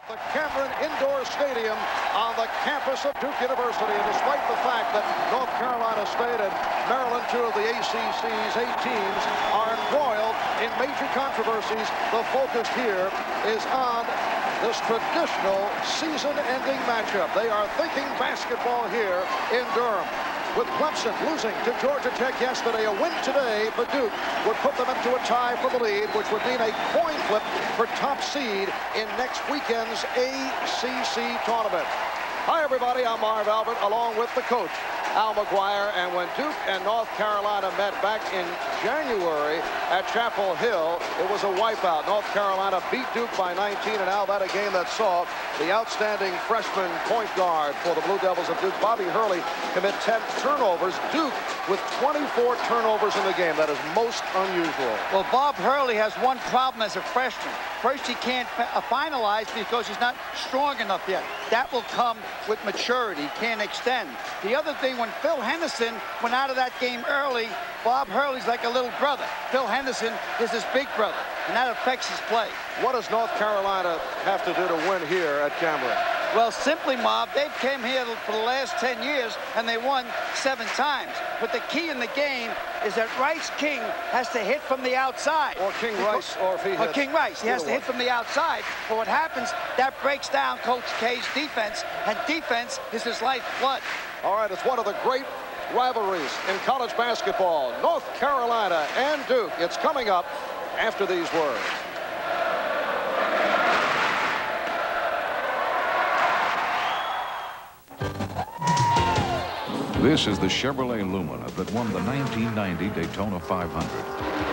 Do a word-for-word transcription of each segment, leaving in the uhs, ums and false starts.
The Cameron Indoor Stadium on the campus of Duke University. And despite the fact that North Carolina State and Maryland, two of the A C C's eight teams, are embroiled in major controversies, the focus here is on this traditional season-ending matchup. They are thinking basketball here in Durham. With Clemson losing to Georgia Tech yesterday, a win today for Duke would put them into a tie for the lead, which would mean a coin flip for top seed in next weekend's A C C tournament. Hi, everybody. I'm Marv Albert, along with the coach, Al McGuire. And when Duke and North Carolina met back in January at Chapel Hill, it was a wipeout. North Carolina beat Duke by nineteen, and Al, that a game that saw the outstanding freshman point guard for the Blue Devils of Duke, Bobby Hurley, commit ten turnovers. Duke with twenty-four turnovers in the game. That is most unusual. Well, Bob Hurley has one problem as a freshman. First, he can't finalize because he's not strong enough yet. That will come with maturity. He can't extend. The other thing, when Phil Henderson went out of that game early, Bob Hurley's like a little brother. Phil Henderson is his big brother, and that affects his play. What does North Carolina have to do to win here at Cameron? Well, simply, Mob, they've came here for the last ten years, and they won seven times. But the key in the game is that Rice King has to hit from the outside. Or King Rice, or if he hits. Or King Rice. He has to hit from the outside. But what happens, that breaks down Coach K's defense, and defense is his lifeblood. All right, it's one of the great rivalries in college basketball. North Carolina and Duke. It's coming up after these words. This is the Chevrolet Lumina that won the nineteen ninety Daytona five hundred.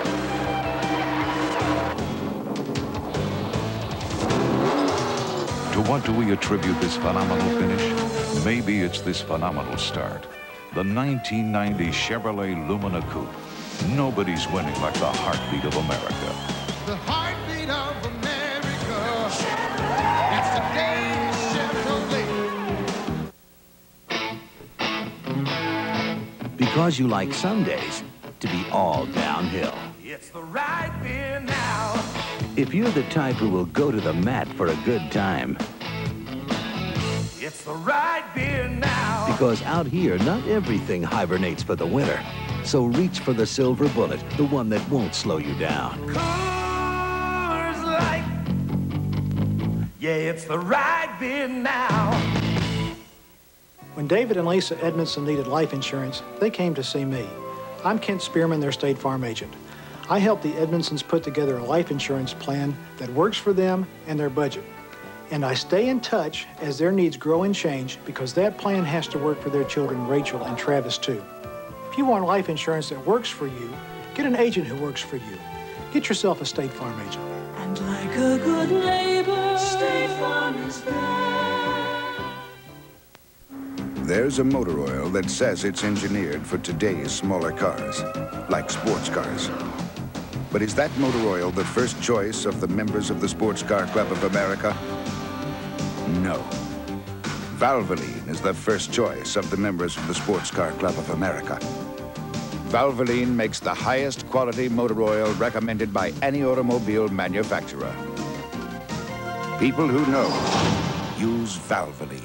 To what do we attribute this phenomenal finish? Maybe it's this phenomenal start. The nineteen ninety Chevrolet Lumina Coupe. Nobody's winning like the heartbeat of America. The heartbeat of America. It's today's Chevrolet. Because you like some days to be all downhill. It's the right beer now. If you're the type who will go to the mat for a good time. It's the right beer now. Because out here, not everything hibernates for the winter. So reach for the silver bullet, the one that won't slow you down. Coors Light. Yeah, it's the right beer now. When David and Lisa Edmondson needed life insurance, they came to see me. I'm Kent Spearman, their State Farm agent. I helped the Edmondsons put together a life insurance plan that works for them and their budget. And I stay in touch as their needs grow and change because that plan has to work for their children, Rachel and Travis, too. If you want life insurance that works for you, get an agent who works for you. Get yourself a State Farm agent. And like a good neighbor, State Farm is there. There's a motor oil that says it's engineered for today's smaller cars, like sports cars. But is that motor oil the first choice of the members of the Sports Car Club of America? No. Valvoline is the first choice of the members of the Sports Car Club of America. Valvoline makes the highest quality motor oil recommended by any automobile manufacturer. People who know use Valvoline.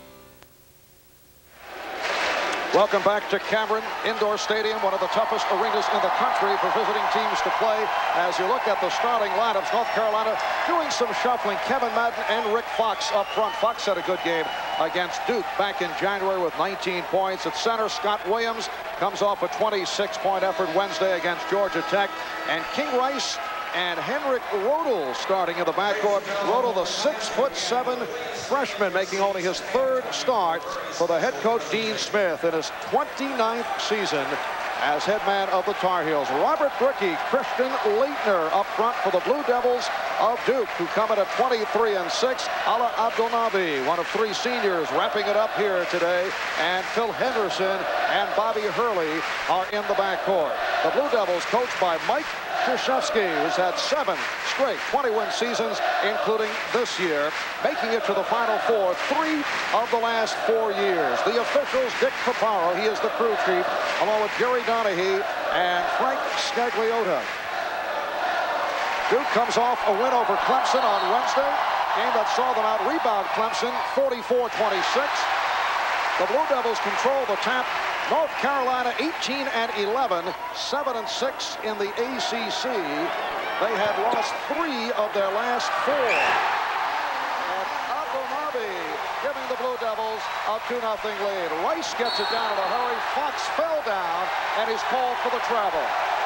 Welcome back to Cameron Indoor Stadium, one of the toughest arenas in the country for visiting teams to play. As you look at the starting lineups, North Carolina doing some shuffling. Kevin Madden and Rick Fox up front. Fox had a good game against Duke back in January with nineteen points. At center, Scott Williams comes off a twenty-six point effort Wednesday against Georgia Tech. And King Rice and Henrik Rodel starting in the backcourt. Rodel, the six foot seven freshman, making only his third start for the head coach Dean Smith in his twenty-ninth season as head man of the Tar Heels. Robert Brickey, Christian Laettner up front for the Blue Devils of Duke, who come in at twenty-three and six. Alaa Abdelnaby, one of three seniors, wrapping it up here today. And Phil Henderson and Bobby Hurley are in the backcourt. The Blue Devils, coached by Mike Krzyzewski, who's had seven straight twenty-win seasons, including this year, making it to the Final Four three of the last four years. The officials, Dick Paparo, he is the crew chief, along with Jerry Donahue and Frank Scagliota. Duke comes off a win over Clemson on Wednesday. Game that saw them out rebound Clemson forty-four twenty-six. The Blue Devils control the tap. North Carolina eighteen and eleven, seven and six in the A C C. They had lost three of their last four. And Abdelnaby giving the Blue Devils a two nothing lead. Rice gets it down in a hurry. Fox fell down and is called for the travel.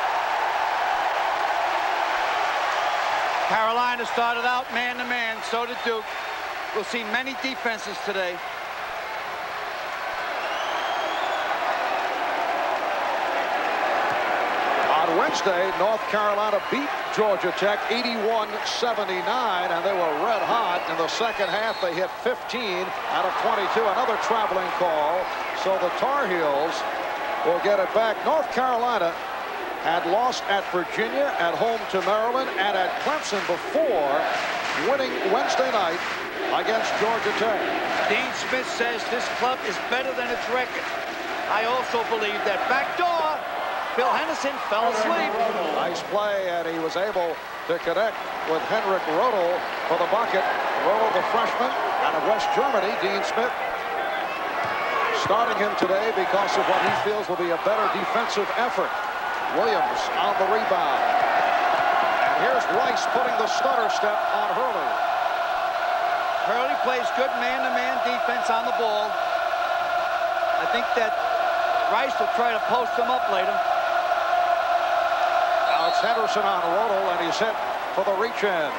Carolina started out man-to-man, so did Duke. We'll see many defenses today. On Wednesday, North Carolina beat Georgia Tech eighty-one seventy-nine, and they were red hot. In the second half, they hit fifteen out of twenty-two. Another traveling call, so the Tar Heels will get it back. North Carolina had lost at Virginia, at home to Maryland, and at Clemson before winning Wednesday night against Georgia Tech. Dean Smith says this club is better than its record. I also believe that backdoor, Phil Henderson fell asleep. Nice play, and he was able to connect with Henrik Rodel for the bucket. Rodel, the freshman out of West Germany. Dean Smith starting him today because of what he feels will be a better defensive effort. Williams on the rebound. And here's Rice putting the stutter step on Hurley. Hurley plays good man-to-man defense on the ball. I think that Rice will try to post him up later. Now it's Henderson on Rodel, and he's hit for the reach-in.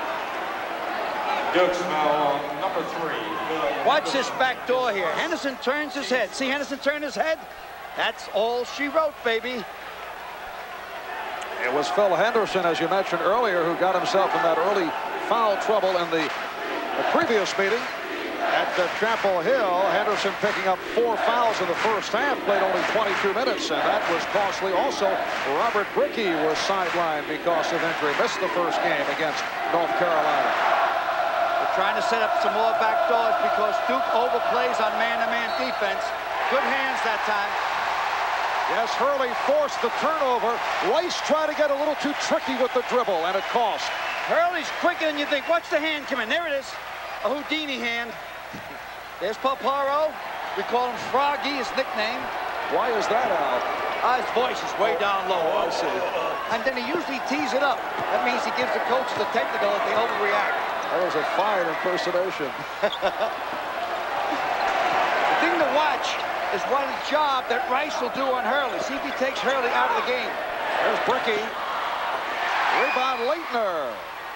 Duke's foul on number three. Watch this back door here. Henderson turns his head. See Henderson turn his head? That's all she wrote, baby. It was Phil Henderson, as you mentioned earlier, who got himself in that early foul trouble in the, the previous meeting at the Chapel Hill. Henderson picking up four fouls in the first half, played only twenty-two minutes, and that was costly. Also, Robert Brickey was sidelined because of injury. Missed the first game against North Carolina. They're trying to set up some more back doors because Duke overplays on man-to-man defense. Good hands that time. Yes, Hurley forced the turnover. Rice tried to get a little too tricky with the dribble, and it cost. Hurley's quicker than you think. Watch the hand come in. There it is. A Houdini hand. There's Paparo. We call him Froggy, his nickname. Why is that, Al? Ah, his voice is way down low. Oh, I see. And then he usually tees it up. That means he gives the coaches the technical if they overreact. That was a fine impersonation. The thing to watch is what a job that Rice will do on Hurley. See if he takes Hurley out of the game. There's Brickey. Rebound, Laettner.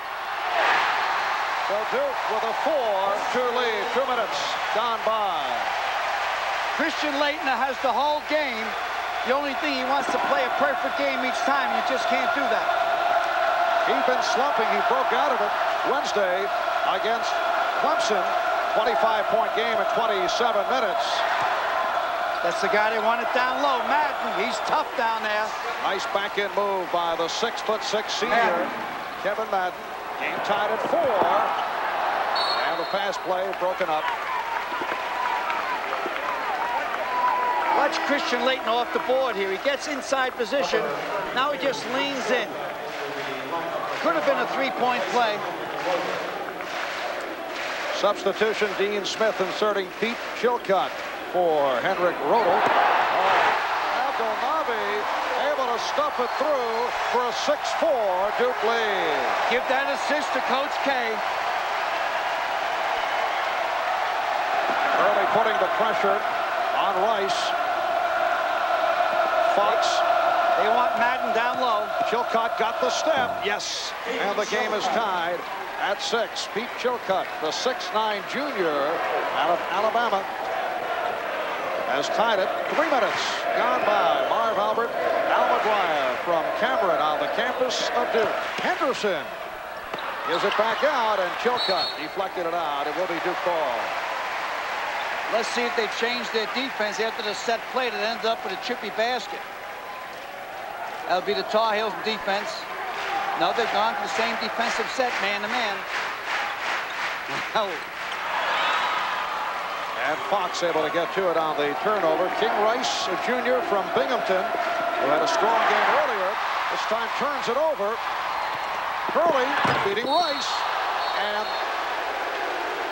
So Duke with a four two lead. Two minutes gone by. Christian Laettner has the whole game. The only thing, he wants to play a perfect game each time. You just can't do that. He's been slumping. He broke out of it Wednesday against Clemson. twenty-five point game in twenty-seven minutes. That's the guy they want it down low. Madden, he's tough down there. Nice back-end move by the six foot six senior, Madden. Kevin Madden. Game tied at four. And the pass play broken up. Watch Christian Laettner off the board here. He gets inside position. Now he just leans in. Could have been a three-point play. Substitution, Dean Smith inserting Pete Chilcott for Henrik Rodel. Uh, Abdelnaby able to stuff it through for a six four Duke lead. Give that assist to Coach K. Early putting the pressure on Rice. Fox. They want Madden down low. Chilcott got the step. Yes. And the game is tied at six. Pete Chilcott, the six nine junior out of Alabama, has tied it. Three minutes gone by. Marv Albert, Al McGuire from Cameron on the campus of Duke. Henderson gives it back out, and Chilcott deflected it out. It will be Duke ball. Let's see if they change their defense after the set play that ends up with a chippy basket. That'll be the Tar Heels defense. No, they've gone to the same defensive set, man to man. Wow. And Fox able to get to it on the turnover. King Rice, a junior from Binghamton, who had a strong game earlier, this time turns it over. Hurley beating Rice. And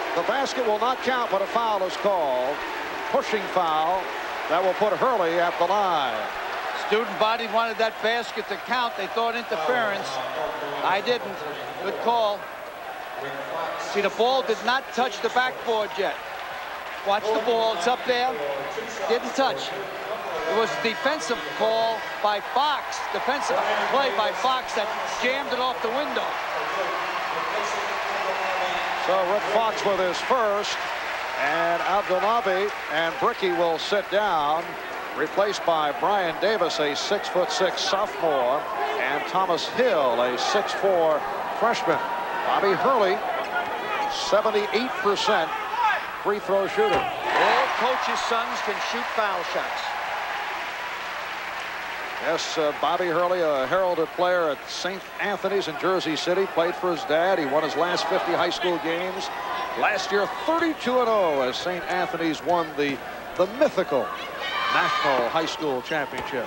The basket will not count, but a foul is called. Pushing foul. That will put Hurley at the line. Student body wanted that basket to count. They thought interference. I didn't. Good call. See, the ball did not touch the backboard yet. Watch the ball. It's up there. Didn't touch. It was a defensive call by Fox. Defensive play by Fox that jammed it off the window. So Rick Fox with his first. And Abdelnaby and Bricky will sit down. Replaced by Brian Davis, a six foot six sophomore, and Thomas Hill, a six four freshman. Bobby Hurley, seventy-eight percent free throw shooter. All coaches' sons can shoot foul shots. Yes, uh, Bobby Hurley, a heralded player at Saint Anthony's in Jersey City, played for his dad. He won his last fifty high school games. Last year, thirty-two and oh as Saint Anthony's won the, the mythical National High School Championship.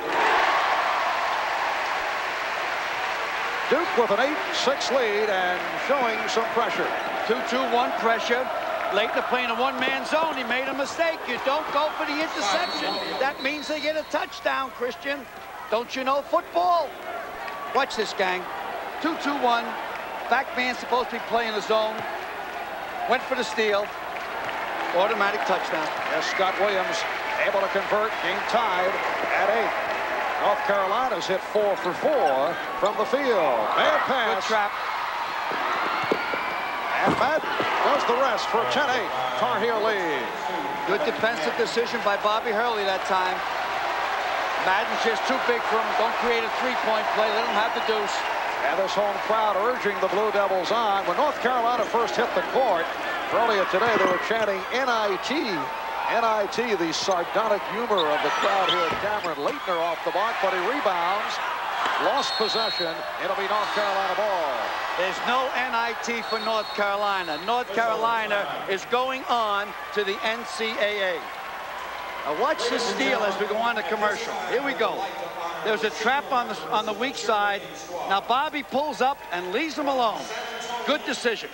Duke with an eight six lead and showing some pressure. two two one pressure. Laettner playing a one-man zone. He made a mistake. You don't go for the interception. That means they get a touchdown, Christian. Don't you know football? Watch this, gang. two two one. Back man supposed to be playing the zone. Went for the steal. Automatic touchdown. Yes, Scott Williams able to convert. Game tied at eight. North Carolina's hit four for four from the field. Bad pass. Good trap. And Madden does the rest for ten eight. Tar Heel lead. Good defensive decision by Bobby Hurley that time. Madden's just too big for him. Don't create a three-point play. Let him have the deuce. And this home crowd urging the Blue Devils on. When North Carolina first hit the court earlier today, they were chanting N I T. N I T, the sardonic humor of the crowd here at Cameron. Laettner off the mark, but he rebounds. Lost possession. It'll be North Carolina ball. There's no N I T for North Carolina. North Carolina is going on to the N C A A. Now watch this steal as we go on to commercial. Here we go. There's a trap on the, on the weak side. Now Bobby pulls up and leaves him alone. Good decision.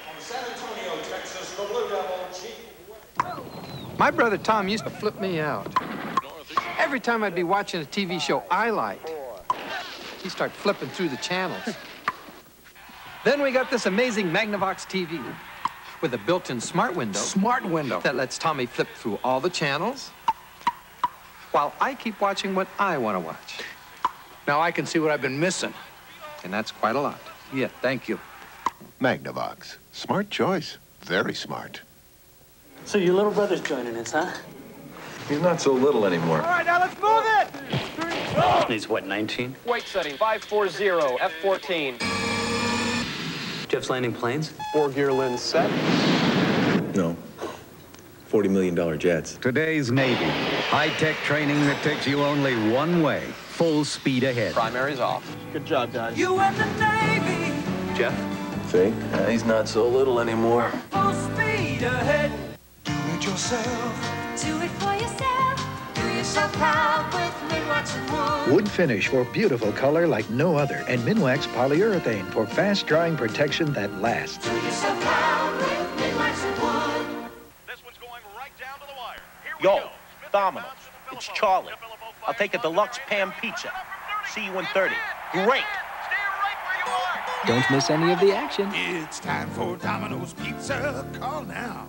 My brother Tom used to flip me out. Every time I'd be watching a T V show I liked, he'd start flipping through the channels. Then we got this amazing Magnavox T V with a built-in smart window. Smart window. That lets Tommy flip through all the channels while I keep watching what I want to watch. Now I can see what I've been missing. And that's quite a lot. Yeah, thank you. Magnavox. Smart choice. Very smart. So your little brother's joining us, huh? He's not so little anymore. All right, now let's move it! He's what, nineteen? Weight setting, five four zero, F fourteen. Jeff's landing planes? Four gear lens set. No. forty million dollar jets. Today's Navy. High-tech training that takes you only one way. Full speed ahead. Primary's off. Good job, guys. You and the Navy. Jeff? See? Uh, he's not so little anymore. Full speed ahead. Do it yourself. Do it for yourself. Do yourself proud with Minwax and Wood. Wood finish for beautiful color like no other. And Minwax polyurethane for fast drying protection that lasts. Do yourself proud with Minwax and Wood. This one's going right down to the wire. Here we Yo, go. Domino's. It's Charlie. I'll take a deluxe pan pizza. See you in thirty. Great. Don't miss any of the action. It's time for Domino's Pizza. Call now.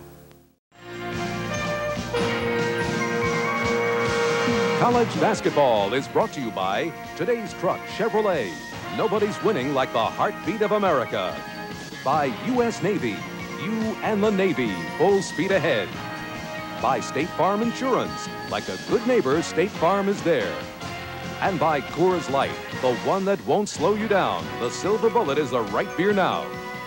College basketball is brought to you by today's truck, Chevrolet. Nobody's winning like the heartbeat of America. By U S Navy. You and the Navy. Full speed ahead. By State Farm Insurance. Like a good neighbor, State Farm is there. And by Coors Light, the one that won't slow you down. The Silver Bullet is the right beer now.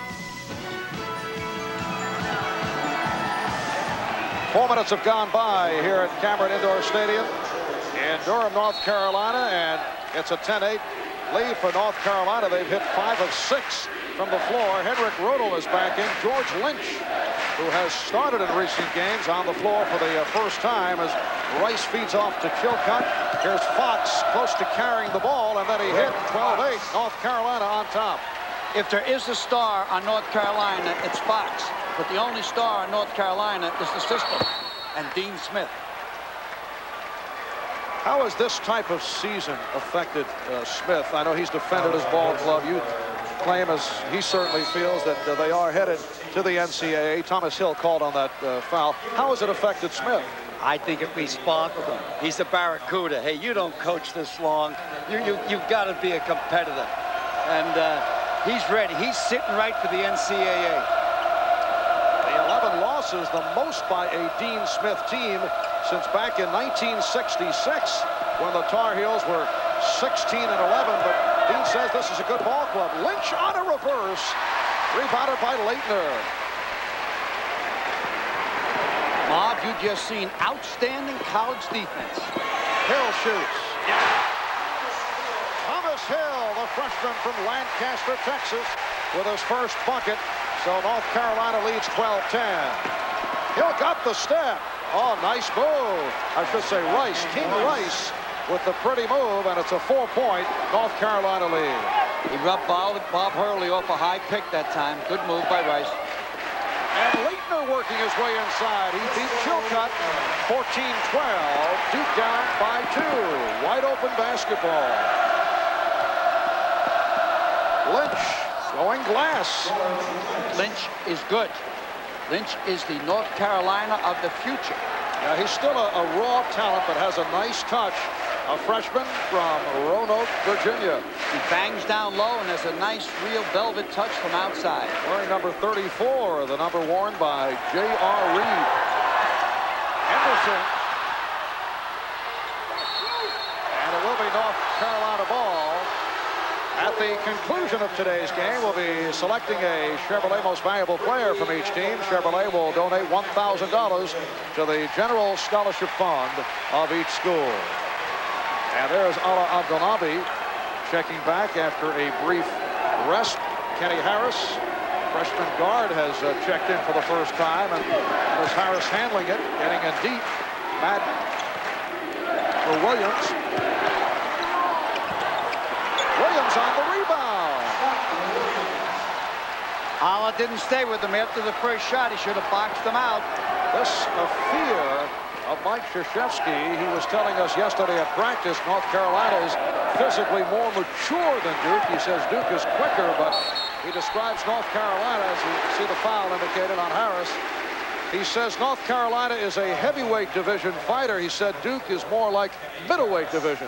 Four minutes have gone by here at Cameron Indoor Stadium in Durham, North Carolina, and it's a ten eight lead for North Carolina. They've hit five of six from the floor. Henrik Rudel is back in. George Lynch, who has started in recent games, on the floor for the uh, first time as Rice feeds off to Chilcott. Here's Fox close to carrying the ball, and then he hit twelve eight. North Carolina on top. If there is a star on North Carolina, it's Fox. but the only star in North Carolina is the system and Dean Smith. How has this type of season affected uh, Smith? I know he's defended his ball club. You claim, as he certainly feels, that uh, they are headed to the N C double A. Thomas Hill called on that uh, foul. How has it affected Smith? I think it resparkled him. He's a Barracuda. Hey, you don't coach this long. You, you, you've got to be a competitor. And uh, he's ready. He's sitting right for the N C double A. The eleven losses, the most by a Dean Smith team since back in nineteen sixty-six, when the Tar Heels were sixteen and eleven. But Dean says this is a good ball club. Lynch on a reverse, rebounded by Laettner. Bob, you just seen outstanding college defense. Hill shoots. Thomas Hill, the freshman from Lancaster, Texas, with his first bucket. So North Carolina leads twelve ten. Hill got the step. Oh, nice move. I should say Rice, King Rice, with the pretty move, and it's a four-point North Carolina lead. He rubbed Bob, Bob Hurley off a high pick that time. Good move by Rice. And Laettner working his way inside. He beat Chilcott fourteen twelve. Duke down by two. Wide open basketball. Lynch going glass. Lynch is good. Lynch is the North Carolina of the future. Yeah, he's still a, a raw talent, but has a nice touch. A freshman from Roanoke, Virginia. He bangs down low and has a nice, real velvet touch from outside. Wearing number thirty-four, the number worn by J R Reed. Henderson. And it will be North Carolina ball. At the conclusion of today's game, we'll be selecting a Chevrolet Most Valuable Player from each team. Chevrolet will donate one thousand dollars to the General Scholarship Fund of each school. And there's Alaa Abdelnaby checking back after a brief rest. Kenny Harris, freshman guard, has uh, checked in for the first time, and there's Harris handling it, getting in deep. Madden for Williams. Williams on the rebound. Alaa didn't stay with him after the first shot. He should have boxed him out. This a fear of Mike Krzyzewski. He was telling us yesterday at practice North Carolina is physically more mature than Duke. He says Duke is quicker, but he describes North Carolina, as you see the foul indicated on Harris. He says North Carolina is a heavyweight division fighter. He said Duke is more like middleweight division.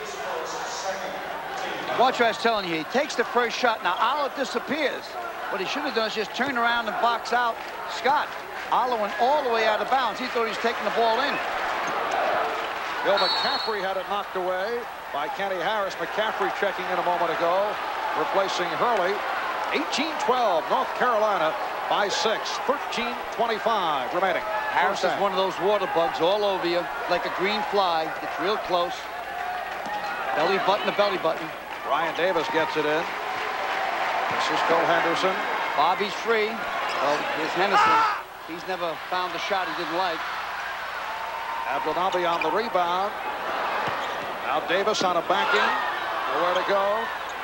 Watch what I was telling you. He takes the first shot. Now, Alaa disappears. What he should have done is just turn around and box out Scott. Alaa went all the way out of bounds. He thought he was taking the ball in. Bill McCaffrey had it knocked away by Kenny Harris. McCaffrey checking in a moment ago, replacing Hurley. eighteen twelve, North Carolina by six. thirteen twenty-five remaining. Harris is one of those water bugs all over you, like a green fly. It's real close. Belly button to belly button. Ryan Davis gets it in. This is Phil Henderson. Bobby's free. Well, here's Henderson. He's never found the shot he didn't like. Abdelnaby on the rebound. Now Davis on a backing. Nowhere to go.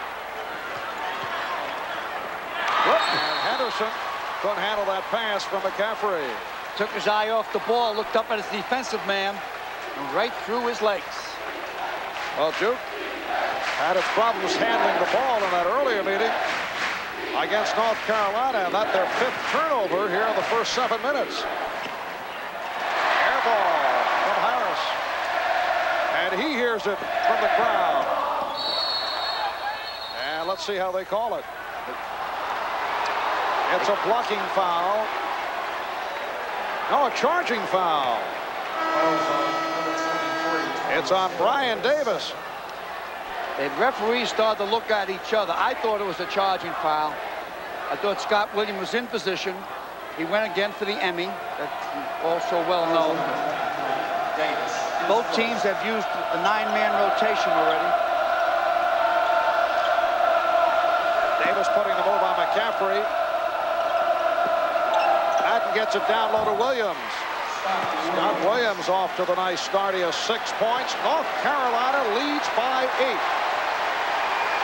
Whoop. And Henderson couldn't handle that pass from McCaffrey. Took his eye off the ball, looked up at his defensive man, and right through his legs. Well, Duke had its problems handling the ball in that earlier meeting against North Carolina, and that's their fifth turnover here in the first seven minutes. Air ball from Harris. And he hears it from the crowd. And let's see how they call it. It's a blocking foul. No, a charging foul. It's on Brian Davis. The referees started to look at each other. I thought it was a charging foul. I thought Scott Williams was in position. He went again for the Emmy. That's also well known. Both teams have used the nine-man rotation already. Davis putting the move on McCaffrey. Madden gets it down low to Williams. Scott Williams off to the nice start. He has six points. North Carolina leads by eight.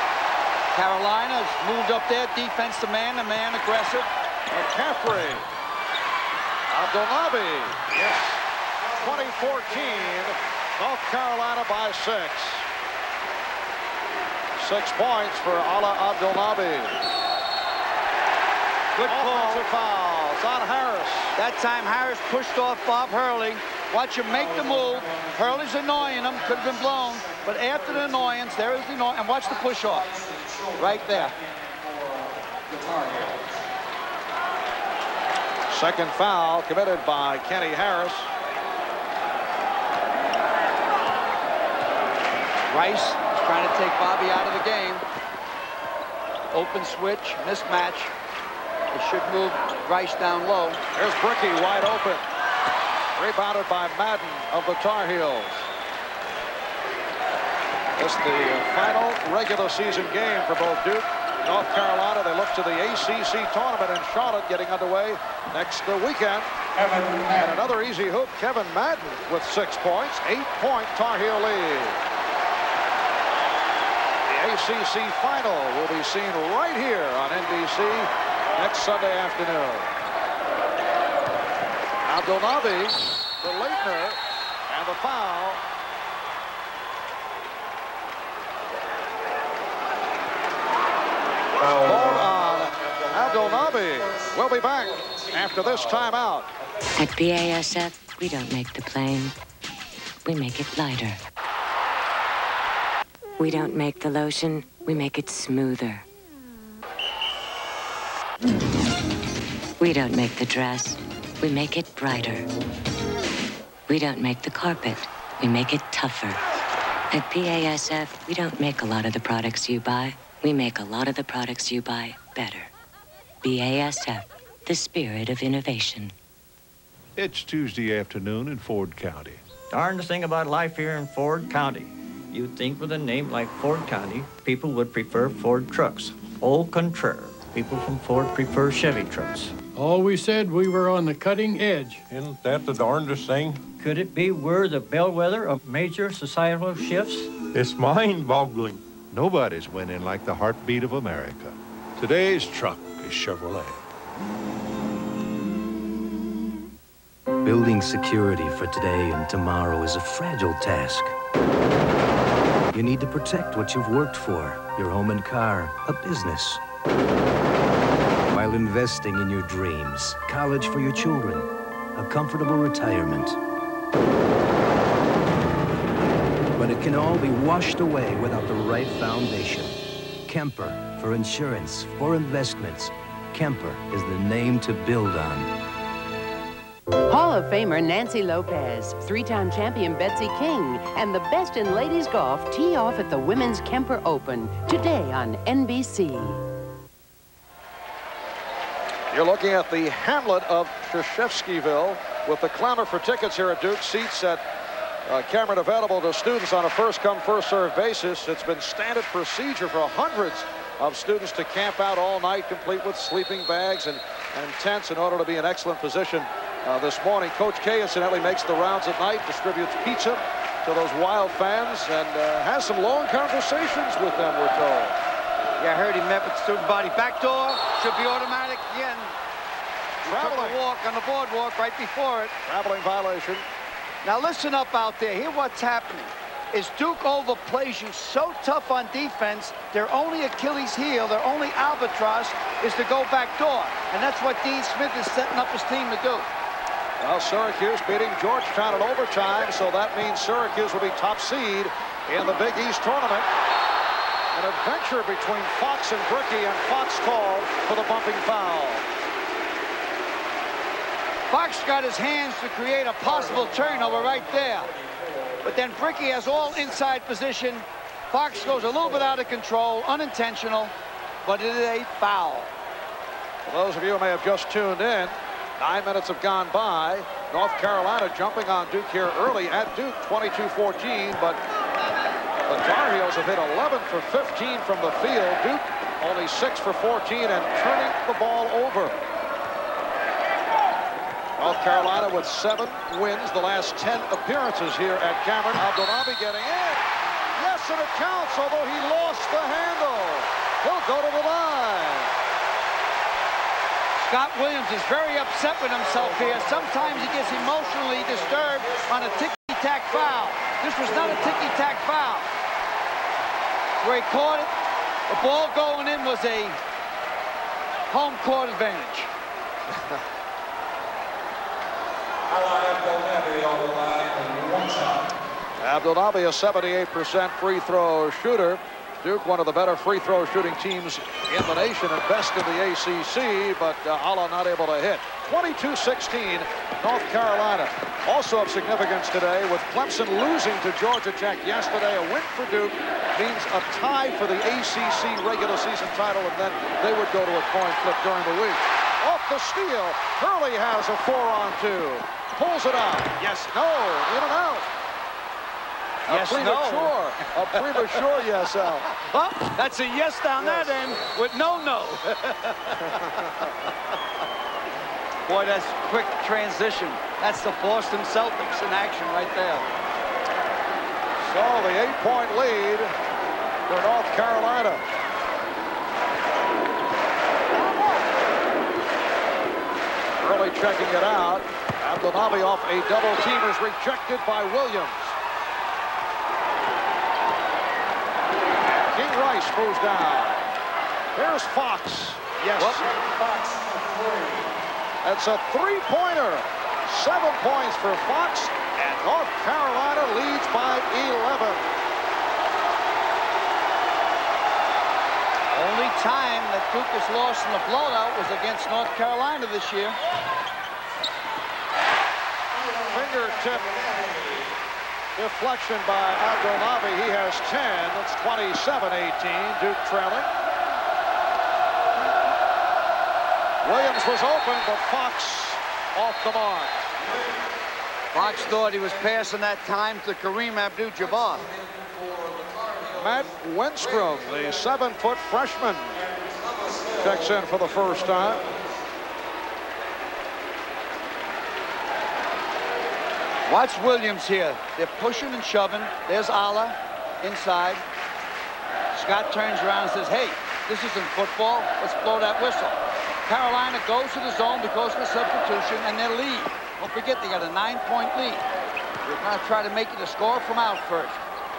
Carolina's moved up there, defense to man to man, aggressive. McCaffrey Abdelnaby. Yes. twenty fourteen. North Carolina by six. Six points for Alaa Abdelnaby. Good call. Offensive fouls on Harris. That time Harris pushed off Bob Hurley. Watch him make the move. Hurley's annoying him. Could have been blown. But after the annoyance, there is the annoyance. And watch the push off. Right there. Second foul committed by Kenny Harris. Rice is trying to take Bobby out of the game. Open switch, mismatch. They should move Rice down low. Here's Bricky wide open. Rebounded by Madden of the Tar Heels. This is the final regular season game for both Duke and North Carolina. They look to the A C C tournament in Charlotte getting underway next weekend. And another easy hoop, Kevin Madden with six points. Eight-point Tar Heel lead. The A C C final will be seen right here on N B C next Sunday afternoon. Abdelnaby, the Laettner, and the foul. Ball on Abdelnaby. We'll be back after this timeout. At B A S F, we don't make the plane. We make it lighter. We don't make the lotion. We make it smoother. We don't make the dress. We make it brighter. We don't make the carpet. We make it tougher. At B A S F, we don't make a lot of the products you buy. We make a lot of the products you buy better. B A S F, the spirit of innovation. It's Tuesday afternoon in Ford County. Darndest thing about life here in Ford County. You'd think with a name like Ford County, people would prefer Ford trucks. Au contraire, people from Ford prefer Chevy trucks. Always said we were on the cutting edge. Isn't that the darndest thing? Could it be we're the bellwether of major societal shifts? It's mind-boggling. Nobody's winning like the heartbeat of America. Today's truck is Chevrolet. Building security for today and tomorrow is a fragile task. You need to protect what you've worked for, your home and car, a business. While investing in your dreams, college for your children, a comfortable retirement. But it can all be washed away without the right foundation. Kemper, for insurance, for investments. Kemper is the name to build on. Hall of Famer Nancy Lopez, three-time champion Betsy King, and the best in ladies golf tee off at the Women's Kemper Open today on N B C. You're looking at the hamlet of Krzyzewskiville with the clamor for tickets here at Duke. Seats at uh, Cameron available to students on a first-come, first-served basis. It's been standard procedure for hundreds of students to camp out all night, complete with sleeping bags and, and tents in order to be in excellent position uh, this morning. Coach K, incidentally, makes the rounds at night, distributes pizza to those wild fans, and uh, has some long conversations with them, we're told. Yeah, I heard he met with the student body. Back door should be automatic again. Traveling walk on the boardwalk right before it. Traveling violation. Now listen up out there. Hear what's happening. Is Duke overplays you so tough on defense, their only Achilles heel, their only albatross is to go back door. And that's what Dean Smith is setting up his team to do. Well, Syracuse beating Georgetown in overtime, so that means Syracuse will be top seed in the Big East tournament. An adventure between Fox and Bricky, and Fox called for the bumping foul. Fox got his hands to create a possible turnover right there. But then Bricky has all inside position. Fox goes a little bit out of control, unintentional, but it is a foul. For those of you who may have just tuned in, nine minutes have gone by. North Carolina jumping on Duke here early at Duke, twenty-two fourteen, but the Tar Heels have hit eleven for fifteen from the field. Duke only six for fourteen and turning the ball over. North Carolina with seven wins the last ten appearances here at Cameron. Abdelnaby getting in. Yes, and it counts, although he lost the handle. He'll go to the line. Scott Williams is very upset with himself here. Sometimes he gets emotionally disturbed on a ticky-tack foul. This was not a ticky-tack foul. Where he caught it, the ball going in was a home court advantage. Alaa Abdelnaby on the line and one shot. Abdelnaby, a seventy-eight percent free throw shooter. Duke, one of the better free throw shooting teams in the nation and best in the A C C, but uh, Alaa not able to hit. twenty-two sixteen, North Carolina. Also of significance today, with Clemson losing to Georgia Tech yesterday, a win for Duke means a tie for the A C C regular season title, and then they would go to a coin flip during the week. Off the steal, Hurley has a four-on-two. Pulls it out. Yes, no, in and out. A Yes, premature, no. a premature yes out. Oh, that's a yes down yes. that end with no no. Boy, that's quick transition. That's the Boston Celtics in action right there. So the eight-point lead for North Carolina. Early checking it out. Abdelnaby off a double team is rejected by Williams. King Rice moves down. Here's Fox. Yes. Fox. That's a three-pointer. Seven points for Fox, and North Carolina leads by eleven. Only time that Duke has lost in the blowout was against North Carolina this year. Fingertip deflection by Abdelnaby. He has ten. It's twenty-seven eighteen. Duke trailing. Williams was open, but Fox off the mark. Fox thought he was passing that time to Kareem Abdul-Jabbar. Matt Wenstrom, the seven-foot freshman, checks in for the first time. Watch Williams here. They're pushing and shoving. There's Alaa inside. Scott turns around and says, hey, this isn't football. Let's blow that whistle. Carolina goes to the zone because of the substitution and their lead. Don't forget, they got a nine-point lead. They're going to try to make it a score from out first.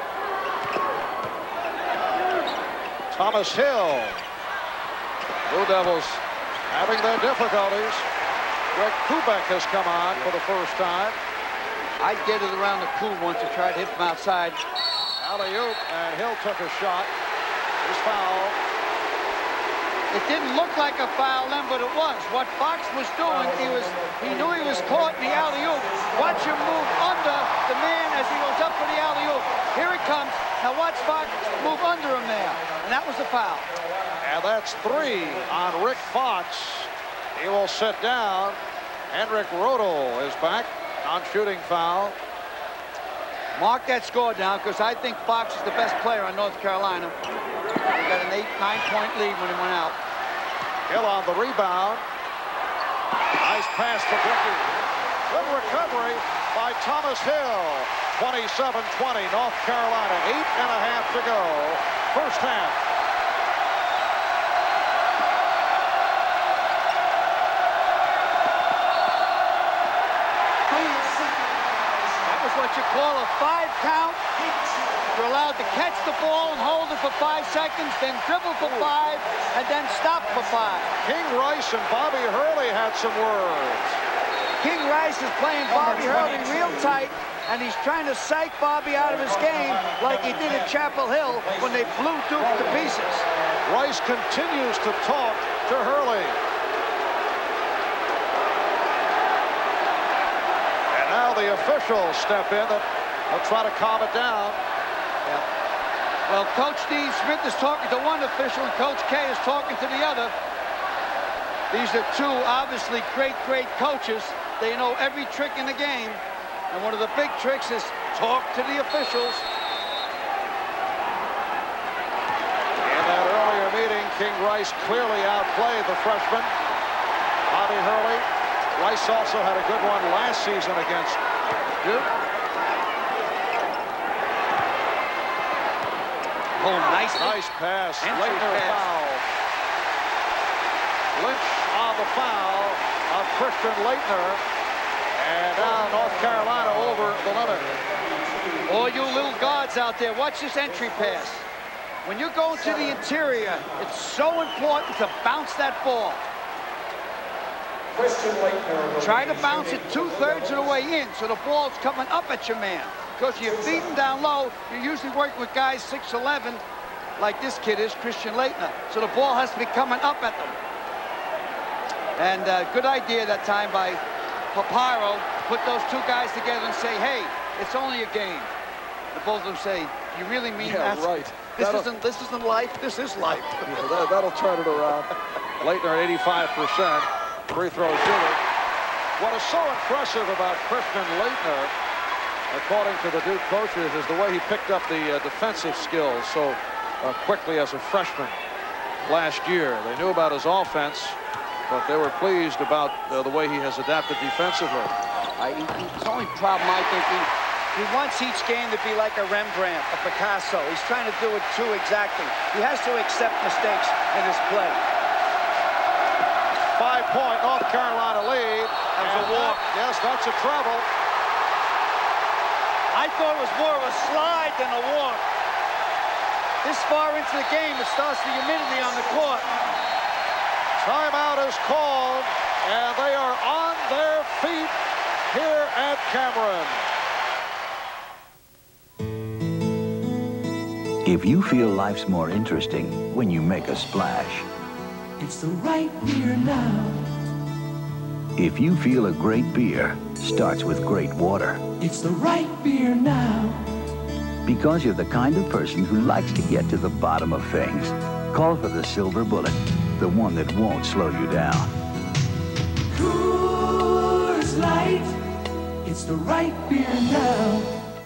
Thomas Hill. Blue Devils having their difficulties. Greg Kubek has come on for the first time. I did it around the pool once to try to hit from outside. Alley-oop, and Hill took a shot. His foul. It didn't look like a foul then, but it was. What Fox was doing, he was he knew he was caught in the alley-oop. Watch him move under the man as he goes up for the alley-oop. Here it comes. Now watch Fox move under him there. And that was a foul. And that's three on Rick Fox. He will sit down. Henrik Rodel is back on shooting foul. Mark that score down, because I think Fox is the best player on North Carolina. He got an eight, nine-point lead when he went out. Hill on the rebound. Nice pass to Blicky. Good recovery by Thomas Hill. twenty-seven twenty, North Carolina. Eight and a half to go. First half. That was what you call a five count. You're allowed to catch the ball and hold it for five seconds, then dribble for five, and then stop for five. King Rice and Bobby Hurley had some words. King Rice is playing Bobby Hurley real tight, and he's trying to psych Bobby out of his game like he did at Chapel Hill when they blew Duke to pieces. Rice continues to talk to Hurley. And now the officials step in and they'll try to calm it down. Yeah. Well, Coach Steve Smith is talking to one official and Coach K is talking to the other. These are two obviously great, great coaches. They know every trick in the game. And one of the big tricks is talk to the officials. In that earlier meeting, King Rice clearly outplayed the freshman, Bobby Hurley. Rice also had a good one last season against Duke. Oh, nice, nice pass. Laettner foul. Lynch on the foul of Christian Laettner. And now North Carolina over the limit. All you little guards out there, watch this entry pass. When you're going to the interior, it's so important to bounce that ball. Try to bounce it two-thirds of the way in so the ball's coming up at your man. Because you're beating down low, you're usually working with guys six eleven, like this kid is, Christian Laettner. So the ball has to be coming up at them. And uh, good idea that time by Paparo, put those two guys together and say, hey, it's only a game. The both of them say, you really mean yeah, that? right. This that'll, isn't, this isn't life, this is life. Yeah, that, that'll turn it around. Laettner at eighty-five percent. Free throw shooter. What is so impressive about Christian Laettner, according to the Duke coaches, is the way he picked up the uh, defensive skills so uh, quickly as a freshman last year. They knew about his offense, but they were pleased about uh, the way he has adapted defensively. I, his only problem, I think, he, he wants each game to be like a Rembrandt, a Picasso. He's trying to do it too exactly. He has to accept mistakes in his play. Five-point North Carolina lead. That was a walk. That, yes, that's a travel. I thought it was more of a slide than a walk. This far into the game, it starts the humidity on the court. Timeout is called, and they are on their feet here at Cameron. If you feel life's more interesting when you make a splash, it's the right beer now. if you feel a great beer starts with great water, It's the right beer now. because you're the kind of person who likes to get to the bottom of things, call for the silver bullet, the one that won't slow you down. Coors Light. It's the right beer now.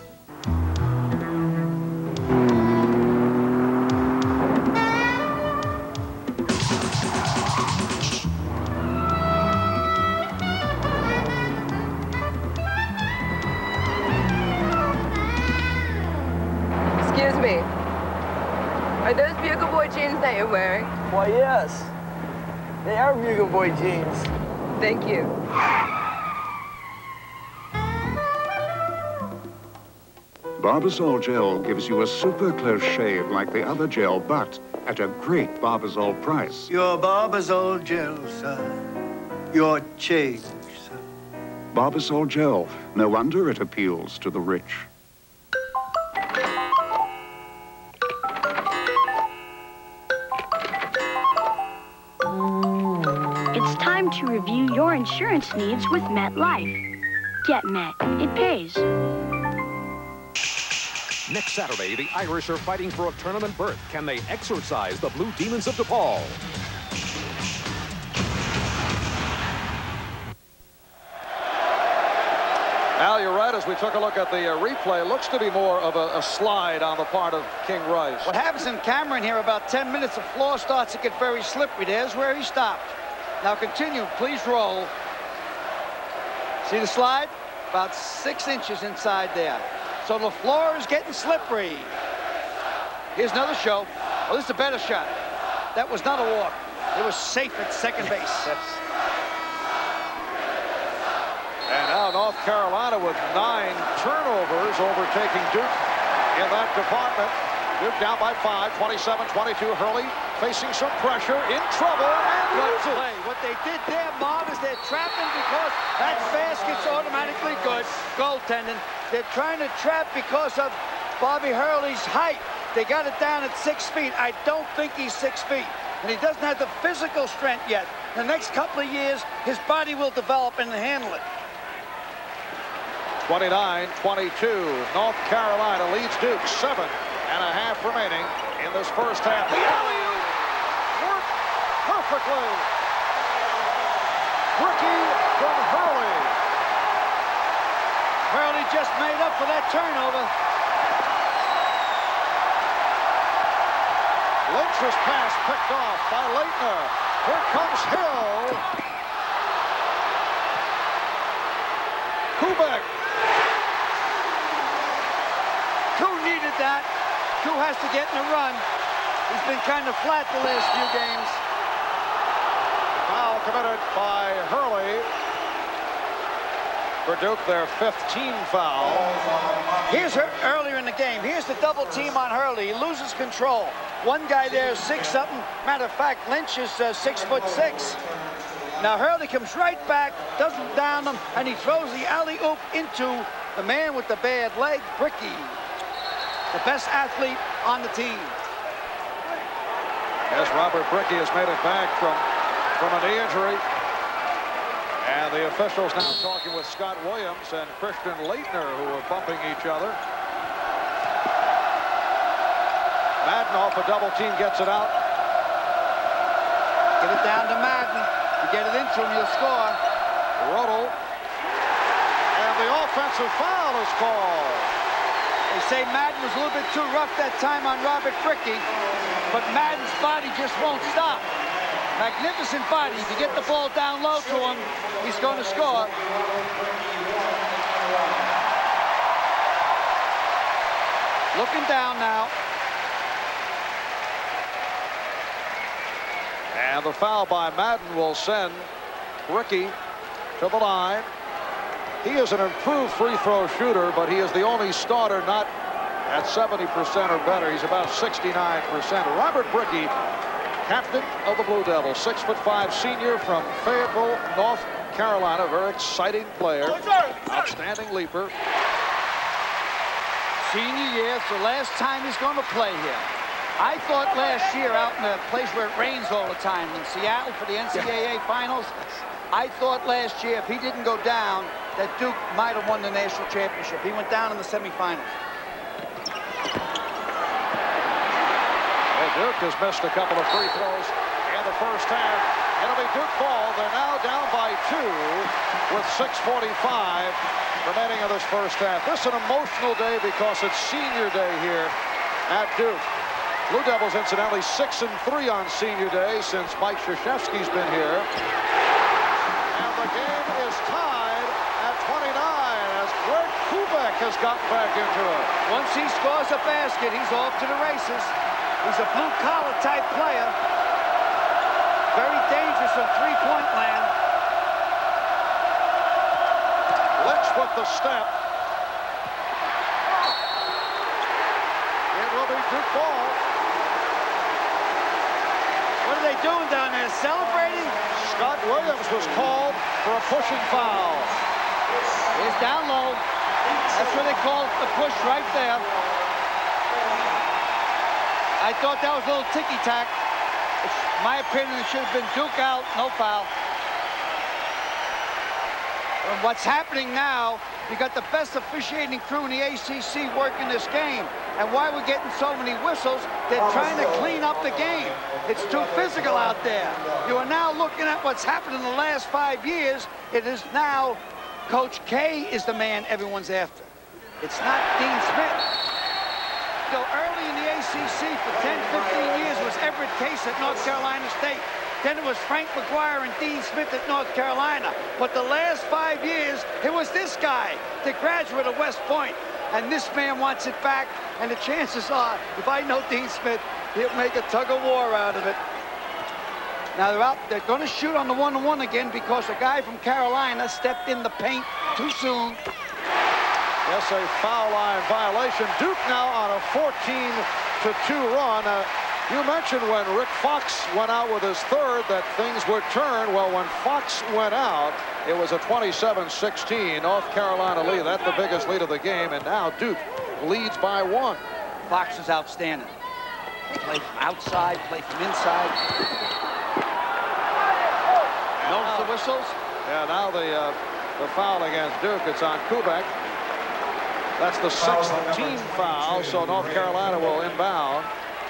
Excuse me. Are those Bugle Boy jeans that you're wearing? Why, yes. They are Bugle Boy jeans. Thank you. Barbasol Gel gives you a super close shave like the other gel, but at a great Barbasol price. Your Barbasol Gel, sir. Your change, sir. Barbasol Gel. No wonder it appeals to the rich. It's time to review your insurance needs with MetLife. Get Met. It pays. Next Saturday, the Irish are fighting for a tournament berth. Can they exorcise the Blue Demons of DePaul? Al, you're right. As we took a look at the uh, replay, looks to be more of a, a slide on the part of King Rice. What happens in Cameron here, about ten minutes, the floor starts to get very slippery. There's where he stopped. Now continue, please roll. See the slide? About six inches inside there. So the floor is getting slippery. Here's another show. Oh, this is a better shot. That was not a walk. It was safe at second base. And now North Carolina with nine turnovers, overtaking Duke in that department. Duke down by five, twenty-seven twenty-two. Hurley facing some pressure, in trouble, and Good loses it. play. What they did there, Bob, is they're trapping because that basket's automatically good. Goaltending. They're trying to trap because of Bobby Hurley's height. They got it down at six feet. I don't think he's six feet. And he doesn't have the physical strength yet. The next couple of years, his body will develop and handle it. twenty-nine twenty-two. North Carolina leads Duke. Seven and a half remaining in this first half. The alley-oop worked perfectly. Ricky from Hurley. Hurley just made up for that turnover. Lynch's pass picked off by Laettner. Here comes Hill. Kubek. Koo needed that. Koo has to get in a run. He's been kind of flat the last few games. Foul committed by Hurley. For Duke, their fifth team foul. Here's her earlier in the game. Here's the double team on Hurley. He loses control. One guy there is six something. Matter of fact, Lynch is uh, six foot six. Now Hurley comes right back, doesn't down him, and he throws the alley-oop into the man with the bad leg, Bricky, the best athlete on the team. Yes, Robert Bricky has made it back from, from a knee injury. And the officials now talking with Scott Williams and Christian Laettner, who are bumping each other. Madden off a double team, gets it out. Get it down to Madden. You get it into him, you'll score. Rodel. And the offensive foul is called. They say Madden was a little bit too rough that time on Robert Bricky, but Madden's body just won't stop. Magnificent body. If you get the ball down low to him, he's going to score. Looking down now. And the foul by Madden will send Bricky to the line. He is an improved free throw shooter, but he is the only starter not at seventy percent or better. He's about sixty-nine percent. Robert Bricky, captain of the Blue Devils, six foot five senior from Fayetteville, North Carolina. Very exciting player. Outstanding leaper. Senior year, it's the last time he's going to play here. I thought last year out in a place where it rains all the time in Seattle for the N C double A finals, I thought last year if he didn't go down, that Duke might have won the national championship. He went down in the semifinals. Well, Duke has missed a couple of free throws in the first half. It'll be Duke ball. They're now down by two with six forty-five remaining in this first half. This is an emotional day because it's senior day here at Duke. Blue Devils, incidentally, six and three on senior day since Mike Krzyzewski's been here. And the game is tied at twenty-nine as Greg Kubek has gotten back into it. Once he scores a basket, he's off to the races. He's a blue-collar type player. Very dangerous from three-point land. Lynch with the step. It will be Duke ball. What are they doing down there? Celebrating? Scott Williams was called for a pushing foul. He's down low. That's what they call the push right there. I thought that was a little ticky-tack. In my opinion, it should have been Duke out, no foul. And what's happening now, you got the best officiating crew in the A C C working this game. And why we're getting so many whistles, they're trying to clean up the game. It's too physical out there. You are now looking at what's happened in the last five years. It is now Coach K is the man everyone's after. It's not Dean Smith. So early in the A C C for ten, fifteen years was Everett Case at North Carolina State. Then it was Frank McGuire and Dean Smith at North Carolina. But the last five years, it was this guy, the graduate of West Point. And this man wants it back. And the chances are, if I know Dean Smith, he'll make a tug of war out of it. Now they're out, they're going to shoot on the one-on-one again because a guy from Carolina stepped in the paint too soon. Yes, a foul line violation. Duke now on a fourteen to two run. Uh, you mentioned when Rick Fox went out with his third that things would turn. Well, when Fox went out, it was a twenty-seven sixteen North Carolina lead. That's the biggest lead of the game, and now Duke leads by one. Fox is outstanding. Play from outside, play from inside. Notice the whistles? Yeah, now the uh, the foul against Duke. It's on Kubek. That's the sixth team foul, so North Carolina will inbound.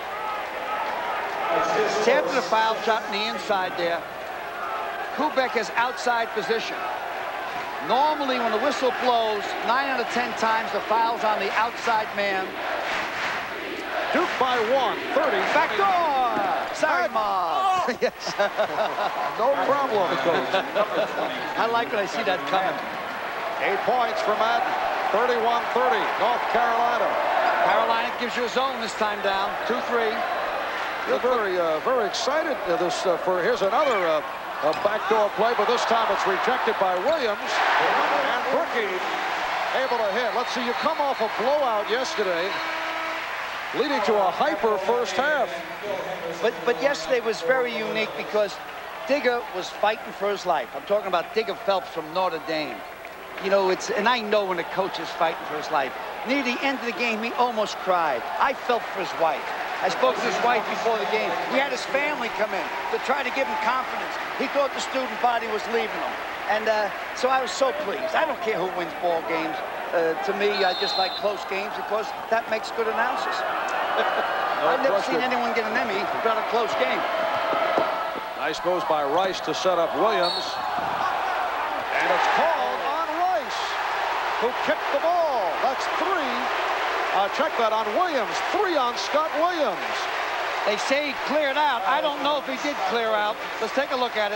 It's after the foul shot in the inside there. Kubek has outside position. Normally, when the whistle blows, nine out of ten times the foul's on the outside man. Duke by one, thirty. Backdoor! Sorry, Ma. Oh. Yes. No problem, Coach. I like when I see that coming. Eight points for Madden. thirty-one thirty, North Carolina. Carolina gives you a zone this time down. two three. You're very, uh, very excited uh, this, uh, for, here's another uh, A backdoor play, but this time it's rejected by Williams. And Brickey able to hit. Let's see, you come off a blowout yesterday, leading to a hyper first half. But, but yesterday was very unique because Digger was fighting for his life. I'm talking about Digger Phelps from Notre Dame. You know, it's, and I know when a coach is fighting for his life. Near the end of the game, he almost cried. I felt for his wife. I spoke to his wife before the game. He had his family come in to try to give him confidence. He thought the student body was leaving him. And uh, so I was so pleased. I don't care who wins ball games. Uh, to me, I just like close games because that makes good announcers. No I've never question. seen anyone get an Emmy about a close game. Nice moves by Rice to set up Williams. And it's called on Rice, who kicked the ball. That's three. Uh, check that on Williams. Three on Scott Williams. They say he cleared out. I don't know if he did clear out. Let's take a look at it.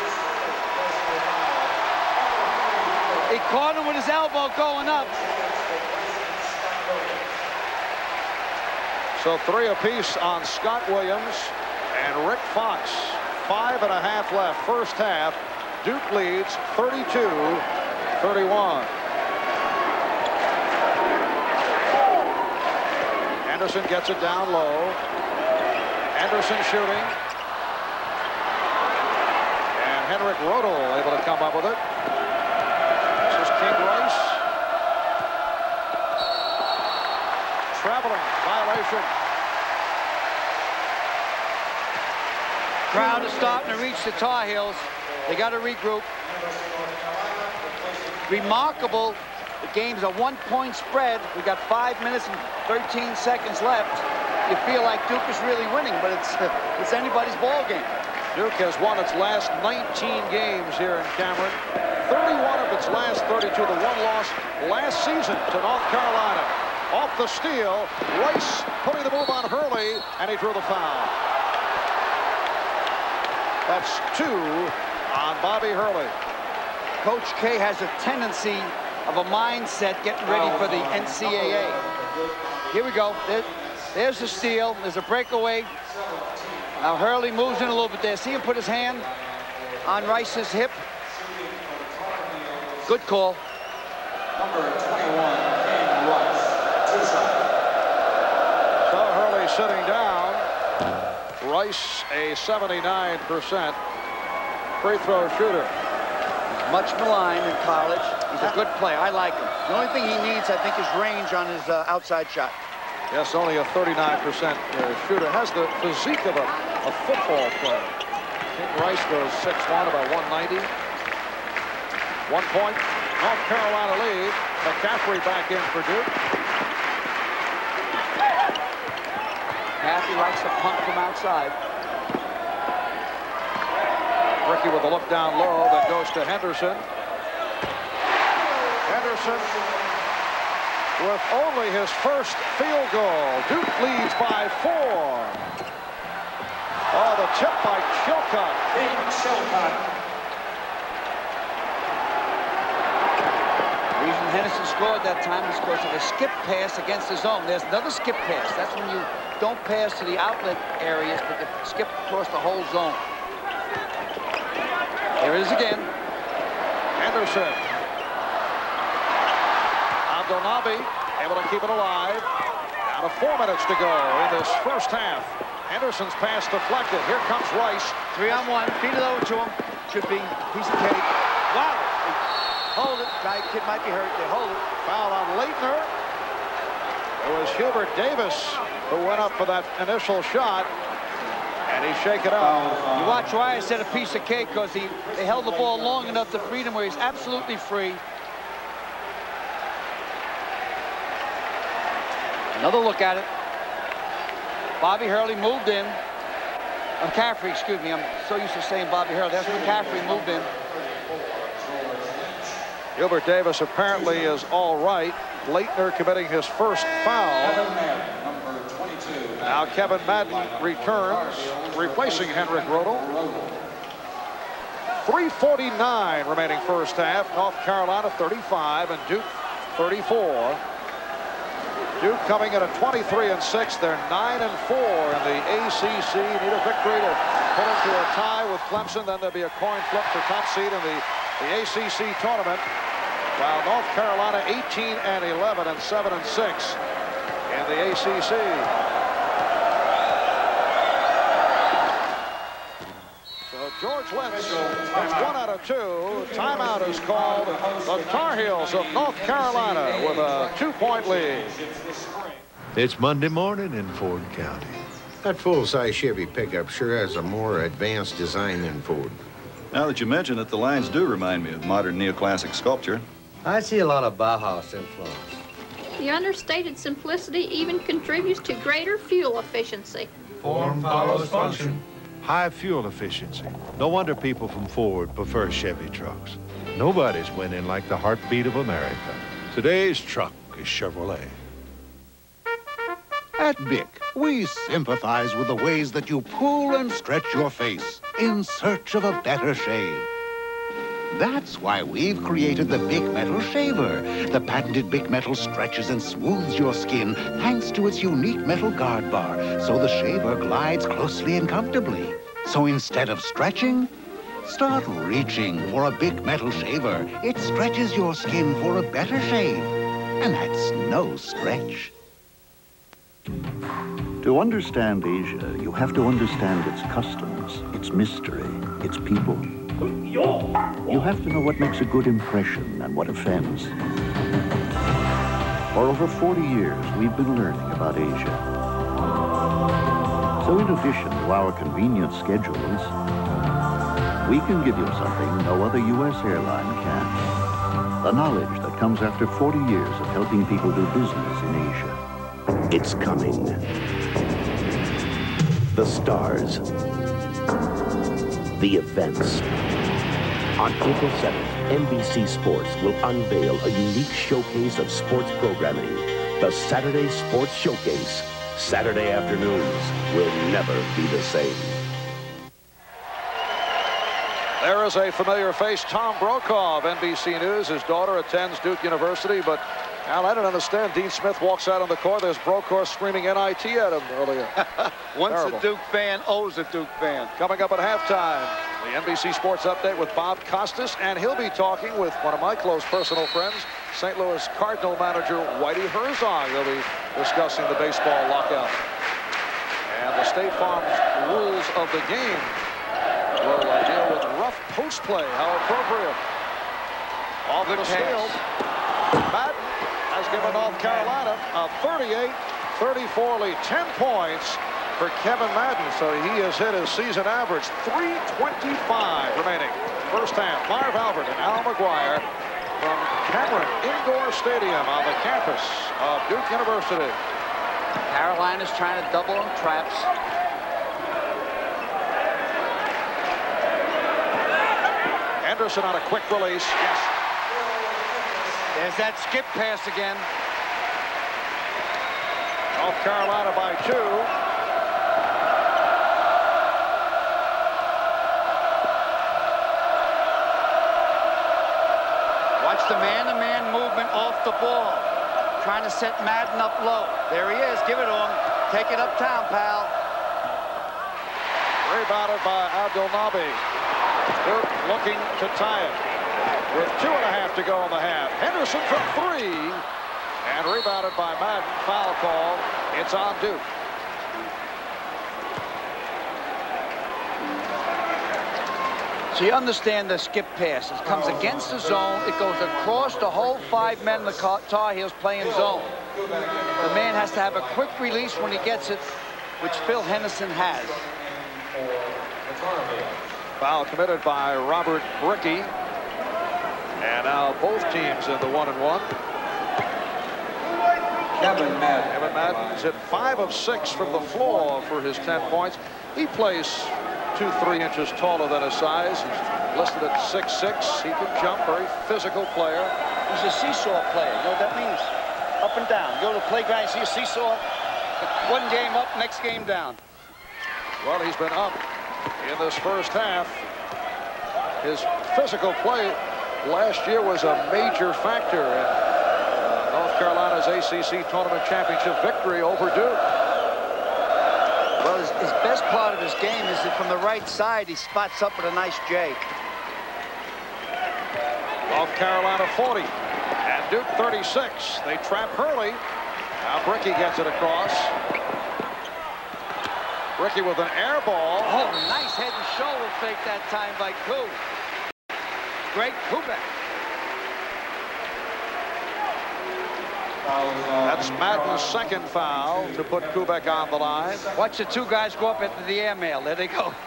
He caught him with his elbow going up. So three apiece on Scott Williams and Rick Fox. Five and a half left. First half. Duke leads thirty-two thirty-one. Anderson gets it down low. Anderson shooting. And Henrik Rodel able to come up with it. This is King Rice. Traveling violation. Crowd is starting to reach the Tar Heels. They got to regroup. Remarkable. The game's a one-point spread. We got five minutes and thirteen seconds left. You feel like Duke is really winning, but it's it's anybody's ball game. Duke has won its last nineteen games here in Cameron. thirty-one of its last thirty-two. The one loss last season to North Carolina. Off the steal, Rice putting the move on Hurley, and he drew the foul. That's two on Bobby Hurley. Coach K has a tendency of a mindset getting ready for the N C double A. Here we go. There, there's the steal. There's a breakaway. Now Hurley moves in a little bit there. See him put his hand on Rice's hip. Good call. Number twenty-one, Rice. So Hurley sitting down. Rice, a seventy-nine percent free throw shooter. Much maligned in college. He's a good player. I like him. The only thing he needs, I think, is range on his uh, outside shot. Yes, only a thirty-nine percent uh, shooter. Has the physique of a, a football player. King Rice goes six one, about one ninety. One point. North Carolina lead. McCaffrey back in for Duke. Kathy likes to punt from outside. Ricky with a look down low, that goes to Henderson. Henderson with only his first field goal. Duke leads by four. Oh, the tip by Chilcott. Chilcott. The reason Henderson scored that time is because of a skip pass against the zone. There's another skip pass. That's when you don't pass to the outlet areas, but you skip across the whole zone. There it is again. Anderson. Abdelnaby able to keep it alive. Down to four minutes to go in this first half. Anderson's pass deflected. Here comes Rice. Three on one. Feed it over to him. Should be a piece of cake. Wow. Hold it. Guy, kid might be hurt. They hold it. Foul on Laettner. It was Hubert Davis who went up for that initial shot. And he shake it up. You watch why I said a piece of cake, because he they held the ball long enough to freedom where he's absolutely free. Another look at it. Bobby Hurley moved in. McCaffrey, excuse me. I'm so used to saying Bobby Hurley. That's McCaffrey moved in. Gilbert Davis apparently is all right. Laettner committing his first foul. Now Kevin Madden returns, replacing Henrik Rodel. three forty-nine remaining first half. North Carolina thirty-five and Duke thirty-four. Duke coming in at twenty-three and six. They're nine and four in the A C C. Need a victory to pull it to a tie with Clemson. Then there'll be a coin flip for top seed in the, the A C C tournament. While North Carolina eighteen and eleven and seven and six in the A C C. So George Lentz gets one out of two. Timeout is called. The Tar Heels of North Carolina with a two-point lead. It's Monday morning in Ford County. That full-size Chevy pickup sure has a more advanced design than Ford. Now that you mention it, the lines do remind me of modern neoclassic sculpture. I see a lot of Bauhaus influence. The understated simplicity even contributes to greater fuel efficiency. Form follows function. High fuel efficiency. No wonder people from Ford prefer Chevy trucks. Nobody's winning like the heartbeat of America. Today's truck is Chevrolet. At Bic, we sympathize with the ways that you pull and stretch your face in search of a better shave. That's why we've created the Bic Metal Shaver. The patented Bic Metal stretches and smooths your skin thanks to its unique metal guard bar, so the shaver glides closely and comfortably. So instead of stretching, start reaching for a Bic Metal Shaver. It stretches your skin for a better shave, and that's no stretch. To understand Asia, you have to understand its customs, its mystery, its people. You have to know what makes a good impression and what offends. For over forty years, we've been learning about Asia. So in addition to our convenient schedules, we can give you something no other U S airline can. The knowledge that comes after forty years of helping people do business in Asia. It's coming. The stars. The events. On April seventh, N B C Sports will unveil a unique showcase of sports programming. The Saturday Sports Showcase. Saturday afternoons will never be the same. There is a familiar face, Tom Brokaw of N B C News. His daughter attends Duke University, but Al, I don't understand. Dean Smith walks out on the court. There's Brokaw screaming N I T at him earlier. Once Terrible. a Duke fan, always a Duke fan. Coming up at halftime, the N B C Sports Update with Bob Costas, and he'll be talking with one of my close personal friends, Saint Louis Cardinal manager Whitey Herzog. They'll be discussing the baseball lockout. And the State Farm rules of the game will uh, deal with rough post play. How appropriate. Off the field. Madden has given North Carolina a thirty-eight thirty-four lead. ten points for Kevin Madden. So he has hit his season average. three twenty-five remaining. First half. Marv Albert and Al McGuire from Cameron Indoor Stadium on the campus of Duke University. Carolina's trying to double on traps. Anderson on a quick release. Yes. There's that skip pass again. North Carolina by two. Watch the man-to-man movement off the ball. Trying to set Madden up low. There he is. Give it to him. Take it uptown, pal. Rebounded by Abdelnaby. Duke looking to tie it with two and a half to go in the half. Henderson from three, and rebounded by Madden. Foul call. It's on Duke. So you understand the skip pass. It comes against the zone. It goes across the whole five men in the Tar Heels playing zone. The man has to have a quick release when he gets it, which Phil Henderson has. Foul committed by Robert Brickey. And now both teams in the one and one. Kevin Madden. Kevin Madden's hit five of six from the floor for his ten points. He plays two, three inches taller than his size. He's listed at six six. He can jump, very physical player. He's a seesaw player. You know what that means? Up and down. Go to the playground, you see a seesaw. One game up, next game down. Well, he's been up in this first half. His physical play last year was a major factor in uh, North Carolina's A C C Tournament Championship victory over Duke. Well, his, his best part of his his game is that from the right side, he spots up with a nice J. North Carolina forty and Duke thirty-six. They trap Hurley. Now Bricky gets it across. Bricky with an air ball. Oh, nice head and shoulder fake that time by Koo. Great Kubek. That's Madden's second foul to put Kubek on the line. Watch the two guys go up into the airmail. There they go.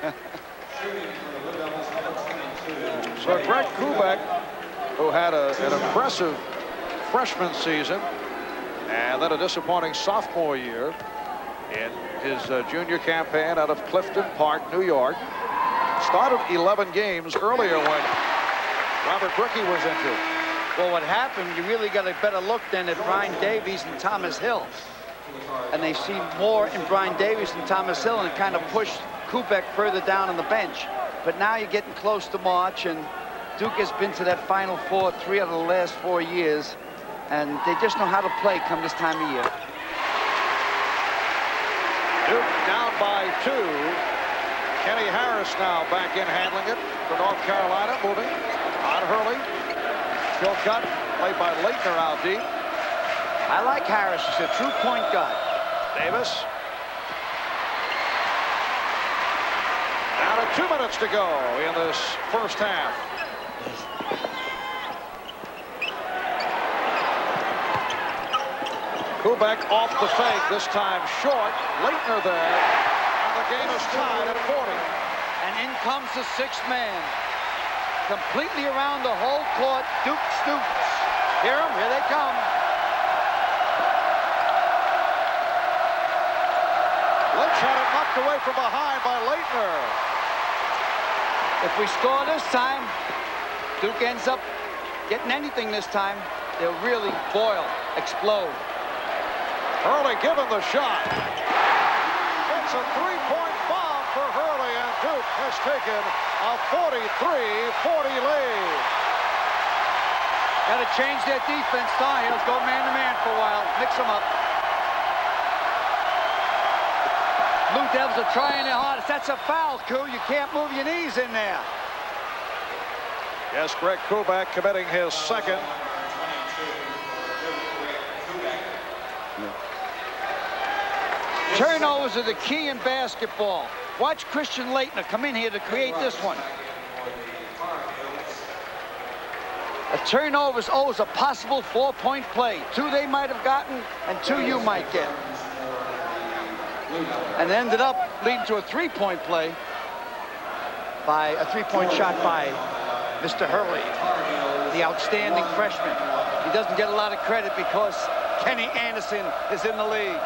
So Greg Kubek, who had a, an impressive freshman season and then a disappointing sophomore year in his uh, junior campaign out of Clifton Park, New York, started eleven games earlier when Robert Bricky was injured. Well, what happened, you really got a better look then at Brian Davies and Thomas Hill. And they see more in Brian Davies and Thomas Hill, and it kind of pushed Kubek further down on the bench. But now you're getting close to March, and Duke has been to that Final Four three out of the last four years, and they just know how to play come this time of year. Duke down by two. Kenny Harris now back in handling it for North Carolina, moving on Hurley. Still cut, played by Laettner out deep. I like Harris. He's a true point guard. Davis. Down to two minutes to go in this first half. Kubek off the fake, this time short. Laettner there, and the game is tied at forty. And in comes the sixth man. Completely around the whole court, Duke students. Hear them? Here they come. Lynch had it knocked away from behind by Laettner. If we score this time, Duke ends up getting anything this time, they'll really boil, explode. Hurley given the shot. It's a three-point bomb for Hurley, and Duke has taken a forty-three forty lead. Got to change their defense. Tar Heels go man-to-man for a while. Mix them up. Blue Devils are trying their hardest. That's a foul, Koo. You can't move your knees in there. Yes, Greg Kubek committing his second. Turnovers are the key in basketball. Watch Christian Laettner come in here to create this one. A turnover is always a possible four-point play. Two they might have gotten, and two you might get. And it ended up leading to a three-point play by a three-point shot by Mister Hurley, the outstanding freshman. He doesn't get a lot of credit because Kenny Anderson is in the league.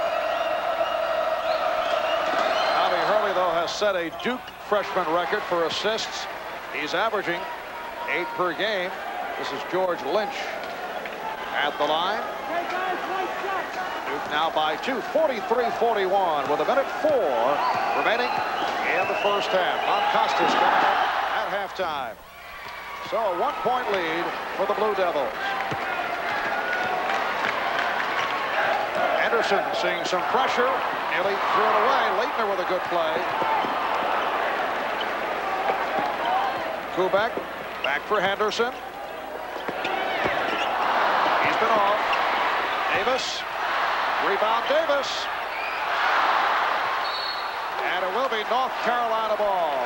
Hurley, though, has set a Duke freshman record for assists. He's averaging eight per game. This is George Lynch at the line. Duke now by two, forty-three forty-one, with a minute four remaining in the first half. Moncastis coming up at halftime. So a one-point lead for the Blue Devils. Anderson seeing some pressure. Nearly threw it away. Laettner with a good play. Kubek back for Henderson. He's been off. Davis. Rebound Davis. And it will be North Carolina ball.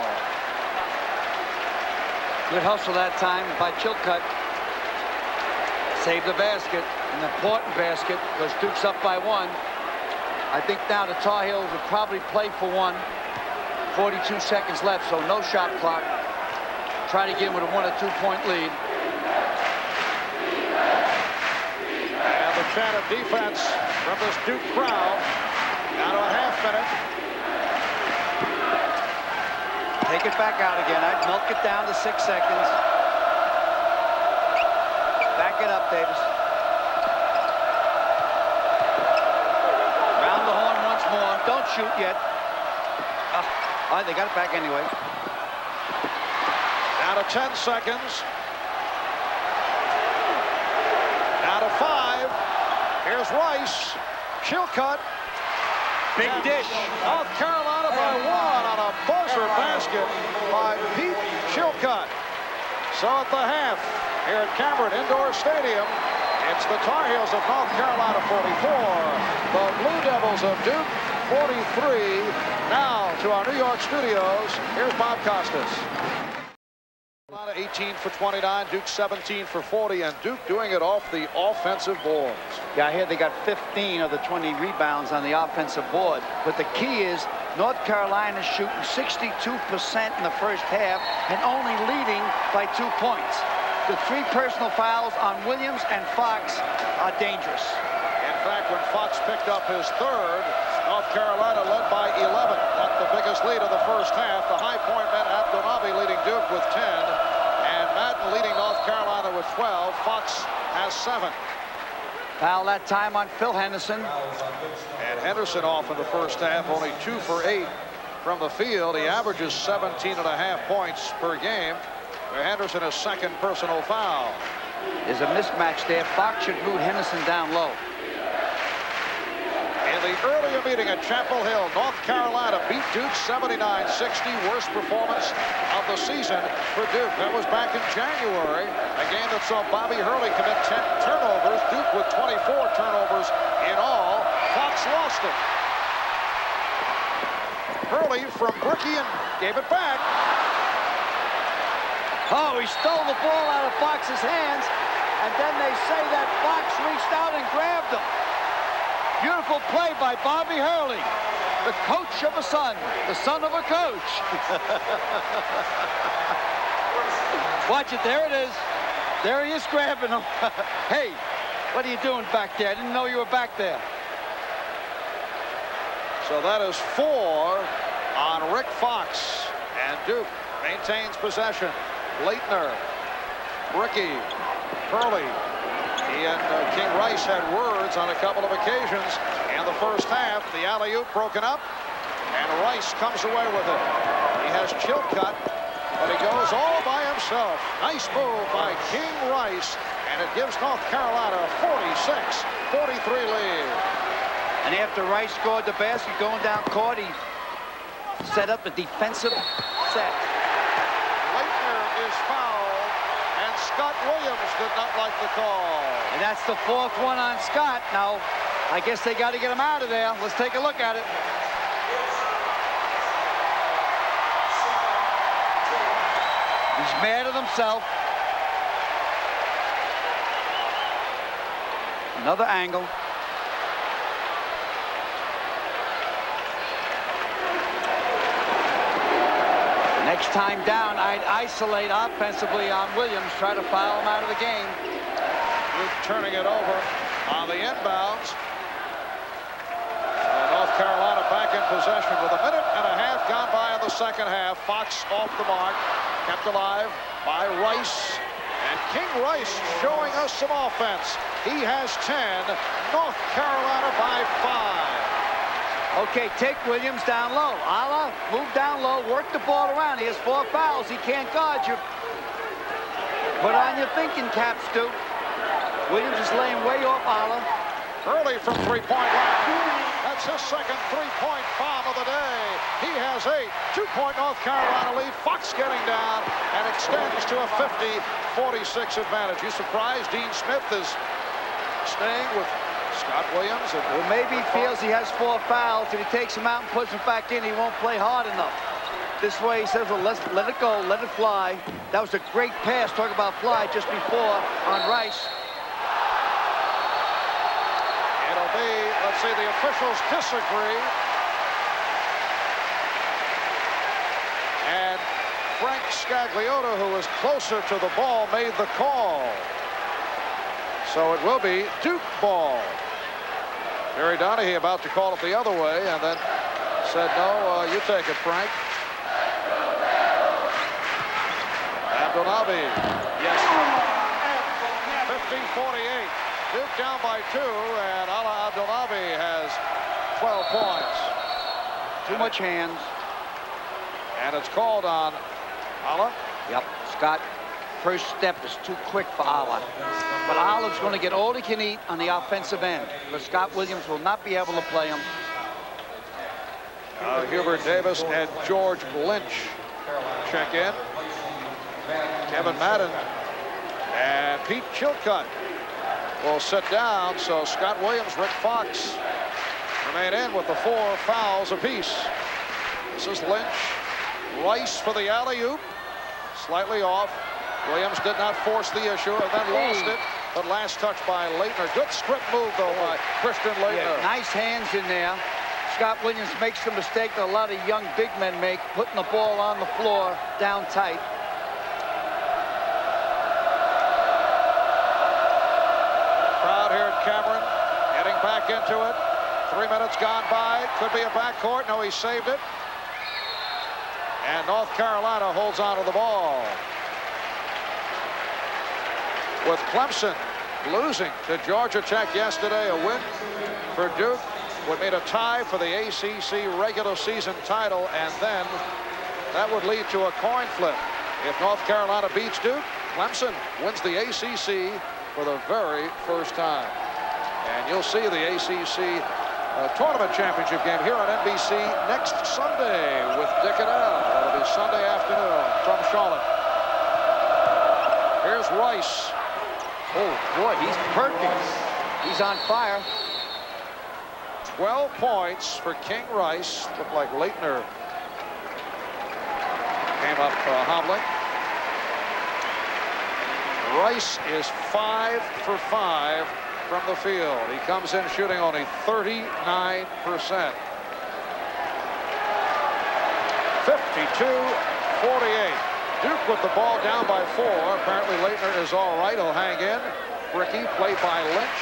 Good hustle that time by Chilcutt. Saved the basket. An important basket because Duke's up by one. I think now the Tar Heels would probably play for one. forty-two seconds left, so no shot clock. Try to get him with a one or two point lead. And the chant of defense from this Duke crowd. Down to a half minute. Take it back out again. I'd milk it down to six seconds. Back it up, Davis. Don't shoot yet. Oh, all right, they got it back anyway. Down to ten seconds. Down to five. Here's Rice. Chilcutt. Big dish. North Carolina by one on a buzzer basket by Pete Chilcott. So at the half here at Cameron Indoor Stadium, it's the Tar Heels of North Carolina forty-four, the Blue Devils of Duke forty-three. Now to our New York studios, here's Bob Costas. eighteen for twenty-nine, Duke seventeen for forty, and Duke doing it off the offensive boards. Yeah, here they got fifteen of the twenty rebounds on the offensive board. But the key is North Carolina shooting sixty-two percent in the first half and only leading by two points. The three personal fouls on Williams and Fox are dangerous. In fact, when Fox picked up his third, North Carolina led by eleven. Got the biggest lead of the first half. The high point man Abdelnaby leading Duke with ten. And Madden leading North Carolina with twelve. Fox has seven. Foul that time on Phil Henderson. And Henderson off in the first half, only two for eight from the field. He averages seventeen and a half points per game. Where Henderson is second personal foul. There's a mismatch there. Fox should move Henderson down low. In the earlier meeting at Chapel Hill, North Carolina beat Duke seventy-nine sixty. Worst performance of the season for Duke. That was back in January. A game that saw Bobby Hurley commit ten turnovers. Duke with twenty-four turnovers in all. Fox lost it. Hurley from Brickey and gave it back. Oh, he stole the ball out of Fox's hands, and then they say that Fox reached out and grabbed him. Beautiful play by Bobby Hurley, the coach of a son, the son of a coach. Watch it, there it is. There he is grabbing him. Hey, what are you doing back there? I didn't know you were back there. So that is four on Rick Fox, and Duke maintains possession. Laettner, Brickey, Hurley. He and uh, King Rice had words on a couple of occasions. In the first half, the alley-oop broken up, and Rice comes away with it. He has Chilcott, but he goes all by himself. Nice move by King Rice, and it gives North Carolina a forty-six forty-three lead. And after Rice scored the basket going down court, he set up the defensive set. Is fouled, and Scott Williams did not like the call. And that's the fourth one on Scott. Now, I guess they got to get him out of there. Let's take a look at it. He's mad at himself. Another angle. Next time down, I'd isolate offensively on Williams, try to foul him out of the game. Duke turning it over on the inbounds. And North Carolina back in possession with a minute and a half gone by in the second half. Fox off the mark, kept alive by Rice. And King Rice showing us some offense. He has ten, North Carolina by five. Okay, take Williams down low. Alaa, move down low, work the ball around. He has four fouls. He can't guard you. Put on your thinking caps, Stu. Williams is laying way off Alaa. Early from three-point line. That's his second three-point bomb of the day. He has eight. Two-point North Carolina lead. Fox getting down and extends to a fifty forty-six advantage. You surprised Dean Smith is staying with Scott Williams? And well, maybe he feels he has four fouls. If he takes him out and puts him back in, he won't play hard enough. This way, he says, well, let's let it go, let it fly. That was a great pass, talk about fly, just before on Rice. It'll be, let's see, the officials disagree. And Frank Scagliota, who is closer to the ball, made the call. So it will be Duke ball. Terry Donahue about to call it the other way, and then said, no, uh, you take it, Frank. Abdelnaby, yes. fifty forty-eight. Duke down by two, and Alaa Abdelnaby has twelve points. Too much hands. And it's called on Alaa. Yep, Scott. First step is too quick for Alaa. But Alaa's going to get all he can eat on the offensive end. But Scott Williams will not be able to play him. Uh, Hubert Davis and George Lynch check in. Kevin Madden and Pete Chilcutt will sit down. So Scott Williams, Rick Fox remain in with the four fouls apiece. This is Lynch. Rice for the alley-oop. Slightly off. Williams did not force the issue and then lost it. But last touch by Laettner. Good script move, though, by Christian Laettner. Yeah, nice hands in there. Scott Williams makes the mistake that a lot of young big men make, putting the ball on the floor down tight. Crowd here at Cameron getting back into it. Three minutes gone by. Could be a backcourt. No, he saved it. And North Carolina holds on to the ball. With Clemson losing to Georgia Tech yesterday, a win for Duke would mean a tie for the A C C regular season title, and then that would lead to a coin flip. If North Carolina beats Duke, Clemson wins the A C C for the very first time. And you'll see the A C C uh, tournament championship game here on N B C next Sunday with Dick and Al. That'll be Sunday afternoon from Charlotte. Here's Rice. Oh, boy, he's perfect. He's on fire. twelve points for King Rice. Looked like Laettner came up uh, hobbling. Rice is five for five from the field. He comes in shooting only thirty-nine percent. fifty-two forty-eight. Duke with the ball down by four. Apparently Laettner is all right. He'll hang in. Ricky played by Lynch.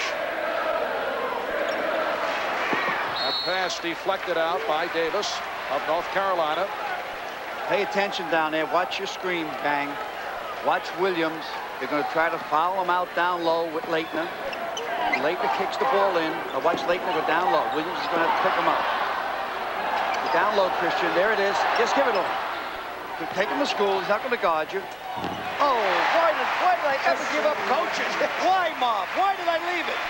That pass deflected out by Davis of North Carolina. Pay attention down there. Watch your screen, Bang. Watch Williams. They're going to try to foul him out down low with Laettner. Laettner kicks the ball in. Now watch Laettner go down low. Williams is going to have to pick him up. Go down low, Christian. There it is. Just give it to him. Take him to school. He's not going to guard you. Oh, why did, why did I ever give up coaches? Why, Mom? Why did I leave it?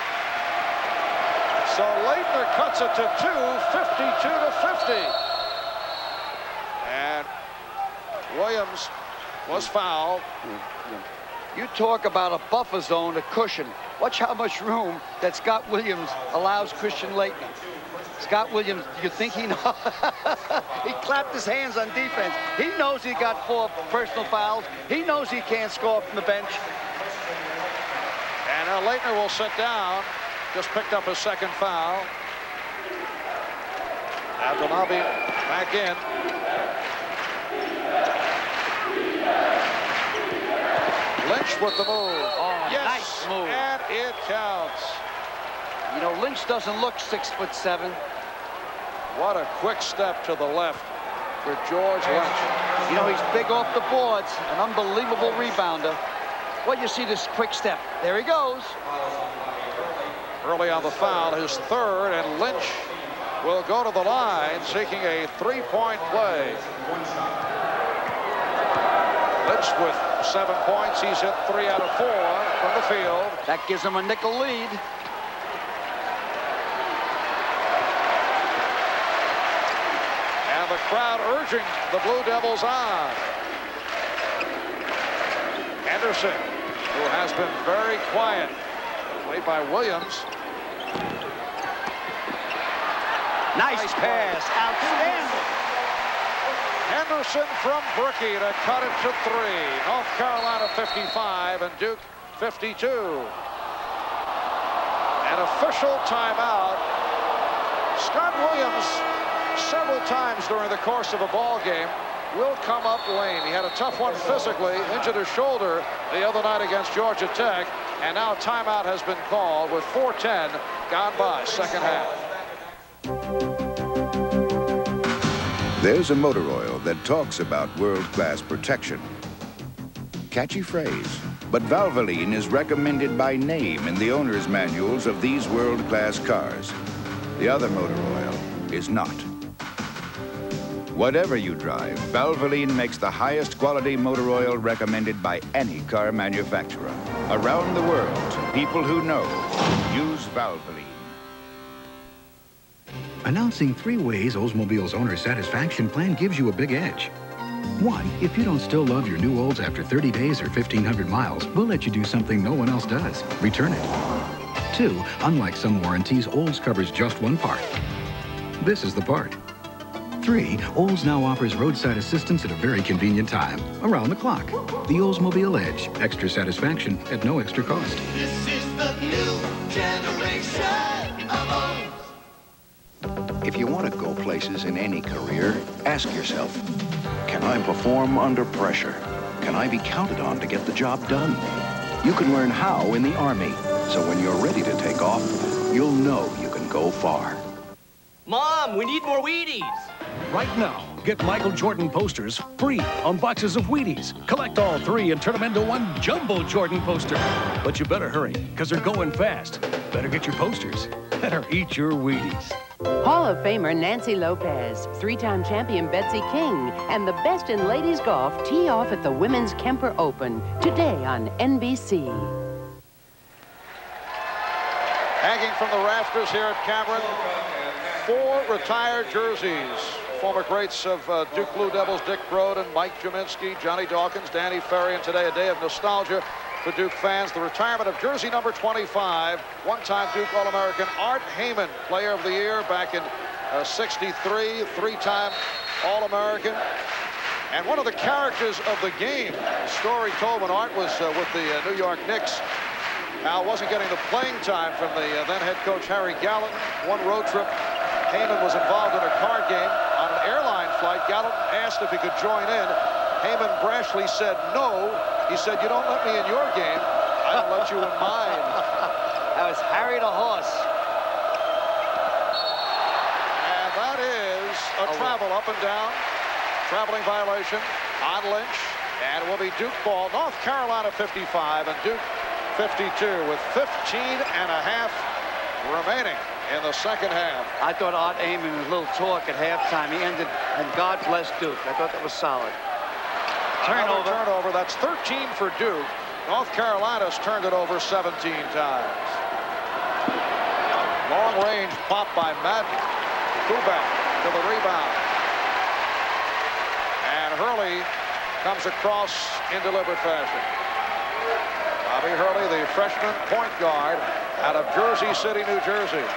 So Laettner cuts it to two, fifty-two to fifty. And Williams was fouled. You talk about a buffer zone, a cushion. Watch how much room that Scott Williams allows Christian Laettner. Scott Williams, you think he knows? He clapped his hands on defense. He knows he got four personal fouls. He knows he can't score from the bench. And now Laettner will sit down. Just picked up his second foul. Abdelnaby back in. Lynch with the move. Oh, yes, nice move. And it counts. You know, Lynch doesn't look six foot seven. What a quick step to the left for George Lynch. You know, he's big off the boards, an unbelievable rebounder. Well, you see this quick step. There he goes. Early on the foul, his third, and Lynch will go to the line seeking a three-point play. Lynch with seven points. He's hit three out of four from the field. That gives him a nickel lead. And the crowd urging the Blue Devils on. Henderson, who has been very quiet, played by Williams. Nice, nice pass, outstanding. Henderson from Brookie to cut it to three. North Carolina fifty-five and Duke fifty-two. An official timeout. Scott Williams, several times during the course of a ball game, will come up lame. He had a tough one physically, injured his shoulder the other night against Georgia Tech, and now a timeout has been called with four ten gone by, second half. There's a motor oil that talks about world-class protection. Catchy phrase, but Valvoline is recommended by name in the owner's manuals of these world-class cars. The other motor oil is not. Whatever you drive, Valvoline makes the highest quality motor oil recommended by any car manufacturer. Around the world, people who know use Valvoline. Announcing three ways Oldsmobile's owner satisfaction plan gives you a big edge. One, if you don't still love your new Olds after thirty days or fifteen hundred miles, we'll let you do something no one else does. Return it. Two, unlike some warranties, Olds covers just one part. This is the part. Three, Olds now offers roadside assistance at a very convenient time, around the clock. The Oldsmobile Edge, extra satisfaction at no extra cost. This is the new generation of Olds. If you want to go places in any career, ask yourself, can I perform under pressure? Can I be counted on to get the job done? You can learn how in the Army, so when you're ready to take off, you'll know you can go far. Mom, we need more Wheaties. Right now, get Michael Jordan posters free on boxes of Wheaties. Collect all three and turn them into one jumbo Jordan poster. But you better hurry, because they're going fast. Better get your posters. Better eat your Wheaties. Hall of Famer Nancy Lopez, three-time champion Betsy King, and the best in ladies golf tee off at the Women's Kemper Open today on N B C. Hanging from the rafters here at Cameron, four retired jerseys. Former greats of uh, Duke Blue Devils, Dick Broden, Mike Jaminski, Johnny Dawkins, Danny Ferry, and today a day of nostalgia for Duke fans. The retirement of jersey number twenty-five, one-time Duke All-American Art Heyman, Player of the Year back in uh, sixty-three, three-time All-American. And one of the characters of the game, the story told when Art was uh, with the uh, New York Knicks. Al wasn't getting the playing time from the uh, then head coach Harry Gallatin. One road trip, Heyman was involved in a card game on an airline flight. Gallatin asked if he could join in. Heyman brashly said no. He said, you don't let me in your game, I don't let you in mine. That was Harry the Horse. And that is a oh. travel up and down. Traveling violation on Lynch. And it will be Duke ball. North Carolina fifty-five and Duke fifty-two with fifteen and a half remaining in the second half. I thought Art Heyman was a little talk at halftime. He ended, and God bless Duke. I thought that was solid. Turnover. Another turnover. That's thirteen for Duke. North Carolina's turned it over seventeen times. Long range pop by Madden. Kubek to the rebound. And Hurley comes across in deliberate fashion. Bobby Hurley, the freshman point guard out of Jersey City, New Jersey.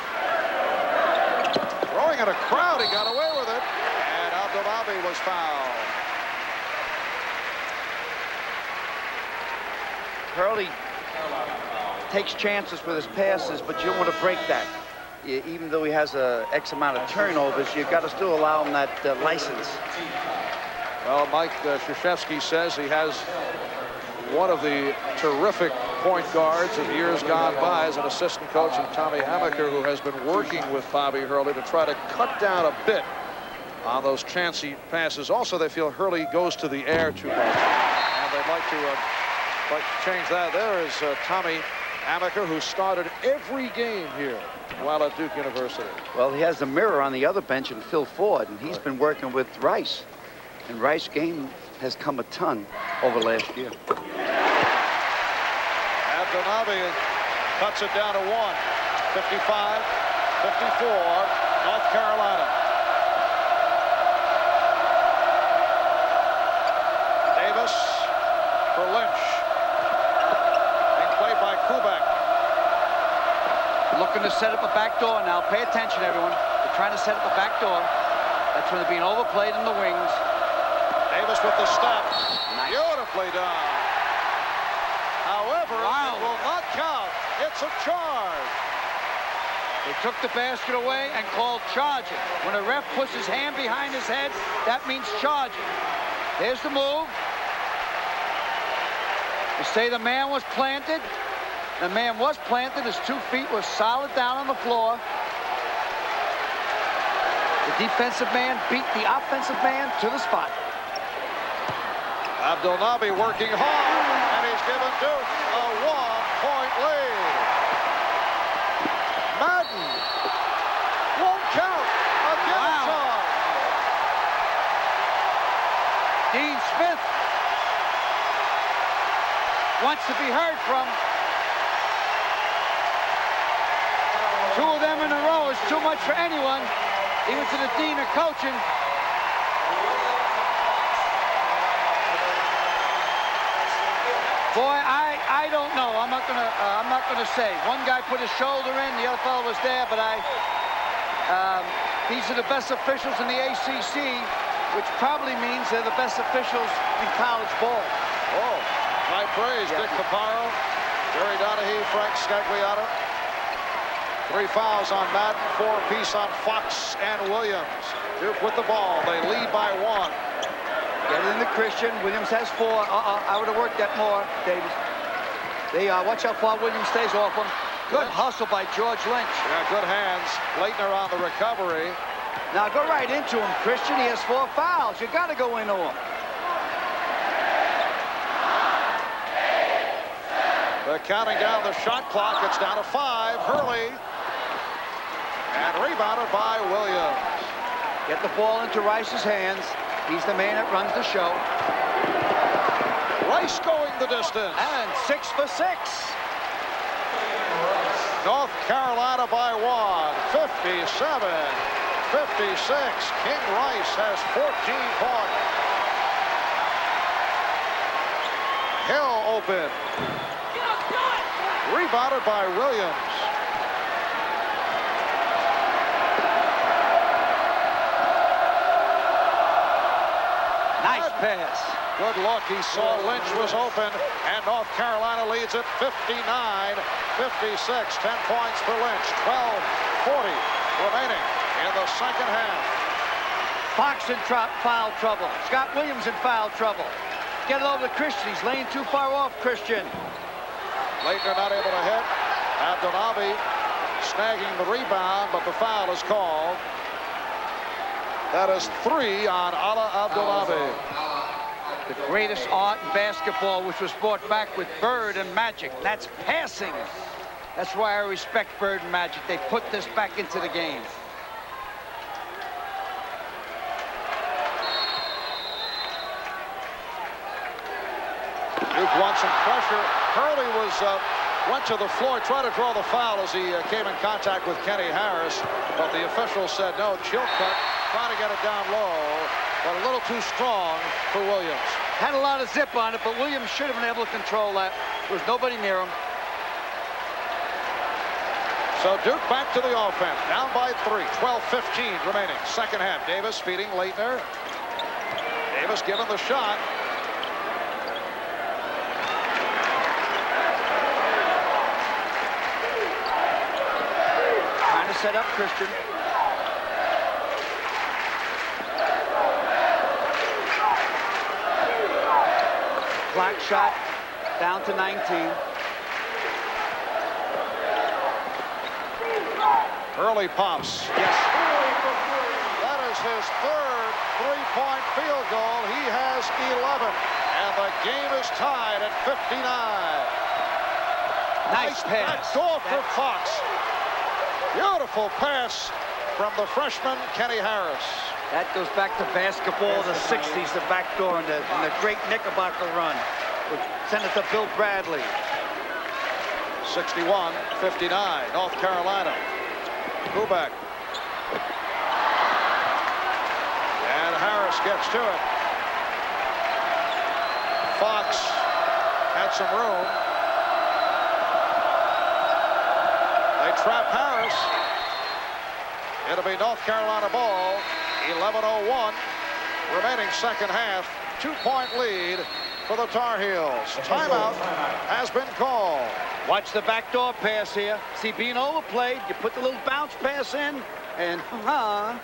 Throwing in a crowd, he got away with it. And Abdelnaby was fouled. Hurley takes chances with his passes, but you don't want to break that. You, even though he has a X amount of turnovers, you've got to still allow him that uh, license. Well, Mike uh, Krzyzewski says he has one of the terrific point guards of years gone by as an assistant coach, and Tommy Amaker, who has been working with Bobby Hurley to try to cut down a bit on those chancy passes. Also, they feel Hurley goes to the air too much, and they'd like to uh, like to change that. There is uh, Tommy Amaker, who started every game here while at Duke University. Well, he has the mirror on the other bench in Phil Ford, and he's been working with Rice. And Rice's game has come a ton over last year. Abdelnaby cuts it down to one. fifty-five fifty-four, North Carolina. Davis for Lynch. Being played by Kubek. Looking to set up a back door now. Pay attention, everyone. They're trying to set up a back door. That's when they're being overplayed in the wings. Davis with the step. Nice. Beautifully done. However, wow. It will not count. It's a charge. They took the basket away and called charging. When a ref puts his hand behind his head, that means charging. There's the move. You say the man was planted. The man was planted. His two feet were solid down on the floor. The defensive man beat the offensive man to the spot. Abdelnaby working hard, and he's given Duke a one-point lead. Madden won't count. Again, wow. Time. Dean Smith wants to be heard from. Two of them in a row is too much for anyone, even to the dean of coaching. Boy, I I don't know. I'm not gonna uh, I'm not gonna say. One guy put his shoulder in, the other fellow was there, but I. Um, these are the best officials in the A C C, which probably means they're the best officials in college ball. Oh, high praise, yeah. Dick Caparo, Jerry Donahue, Frank Scagliato. Three fouls on Madden, four apiece on Fox and Williams. Duke with the ball. They lead by one. Get it into Christian. Williams has four. Uh-uh. I would have worked that more, Davis. They are. Watch how far Williams stays off him. Good hustle by George Lynch. Yeah, good hands. Laettner on the recovery. Now go right into him, Christian. He has four fouls. You got to go into him. They're counting down the shot clock. It's down to five. Hurley. And rebounded by Williams. Get the ball into Rice's hands. He's the man that runs the show. Rice going the distance. And six for six. North Carolina by one. fifty-seven fifty-six. King Rice has fourteen points. Hill open. Rebounded by Williams. Nice pass. Good look. He saw Lynch was open, and North Carolina leads it fifty-nine fifty-six. ten points for Lynch. twelve forty remaining in the second half. Fox in foul trouble. Scott Williams in foul trouble. Get it over to Christian. He's laying too far off, Christian. Laettner not able to hit. Abdelnaby snagging the rebound, but the foul is called. That is three on Alaa Abdelnaby. The greatest art in basketball, which was brought back with Bird and Magic. That's passing. That's why I respect Bird and Magic. They put this back into the game. Duke wants some pressure. Hurley was uh, went to the floor, tried to draw the foul as he uh, came in contact with Kenny Harris, but the official said no, chill cut, trying to get it down low, but a little too strong for Williams. Had a lot of zip on it, but Williams should have been able to control that. There was nobody near him. So Duke back to the offense, down by three, twelve fifteen remaining. Second half, Davis feeding Laettner. Davis given the shot. Trying to set up Christian. Black shot down to nineteen. Hurley pops. Yes. That is his third three-point field goal. He has eleven. And the game is tied at fifty-nine. Nice, nice pass. Back door for Fox. Beautiful pass from the freshman, Kenny Harris. That goes back to basketball of the sixties, the backdoor and the, and the great Knickerbocker run, which sent it to Bill Bradley. sixty-one fifty-nine, North Carolina. Kubek. And Harris gets to it. Fox had some room. They trap Harris. It'll be North Carolina ball. eleven oh one remaining second half. Two-point lead for the Tar Heels. Timeout has been called. Watch the backdoor pass here. See, being overplayed, you put the little bounce pass in, and uh-huh.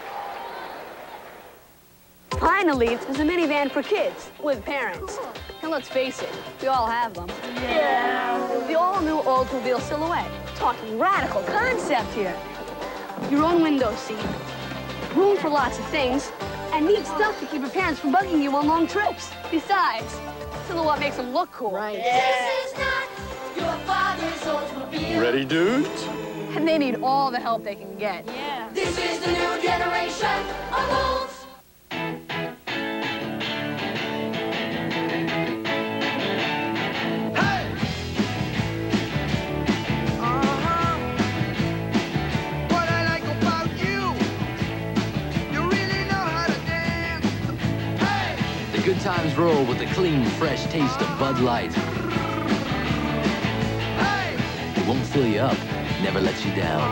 Finally, there's a minivan for kids with parents. And let's face it, we all have them. Yeah. The all-new Oldsmobile Silhouette. Talking radical concept here. Your own window seat, room for lots of things, and neat stuff to keep your parents from bugging you on long trips. Besides, Silhouette makes them look cool. Right. This is not your father's Oldsmobile. Ready, dudes? And they need all the help they can get. Yeah. This is the new generation of Olds. times roll with the clean, fresh taste of Bud Light. It won't fill you up, never lets you down.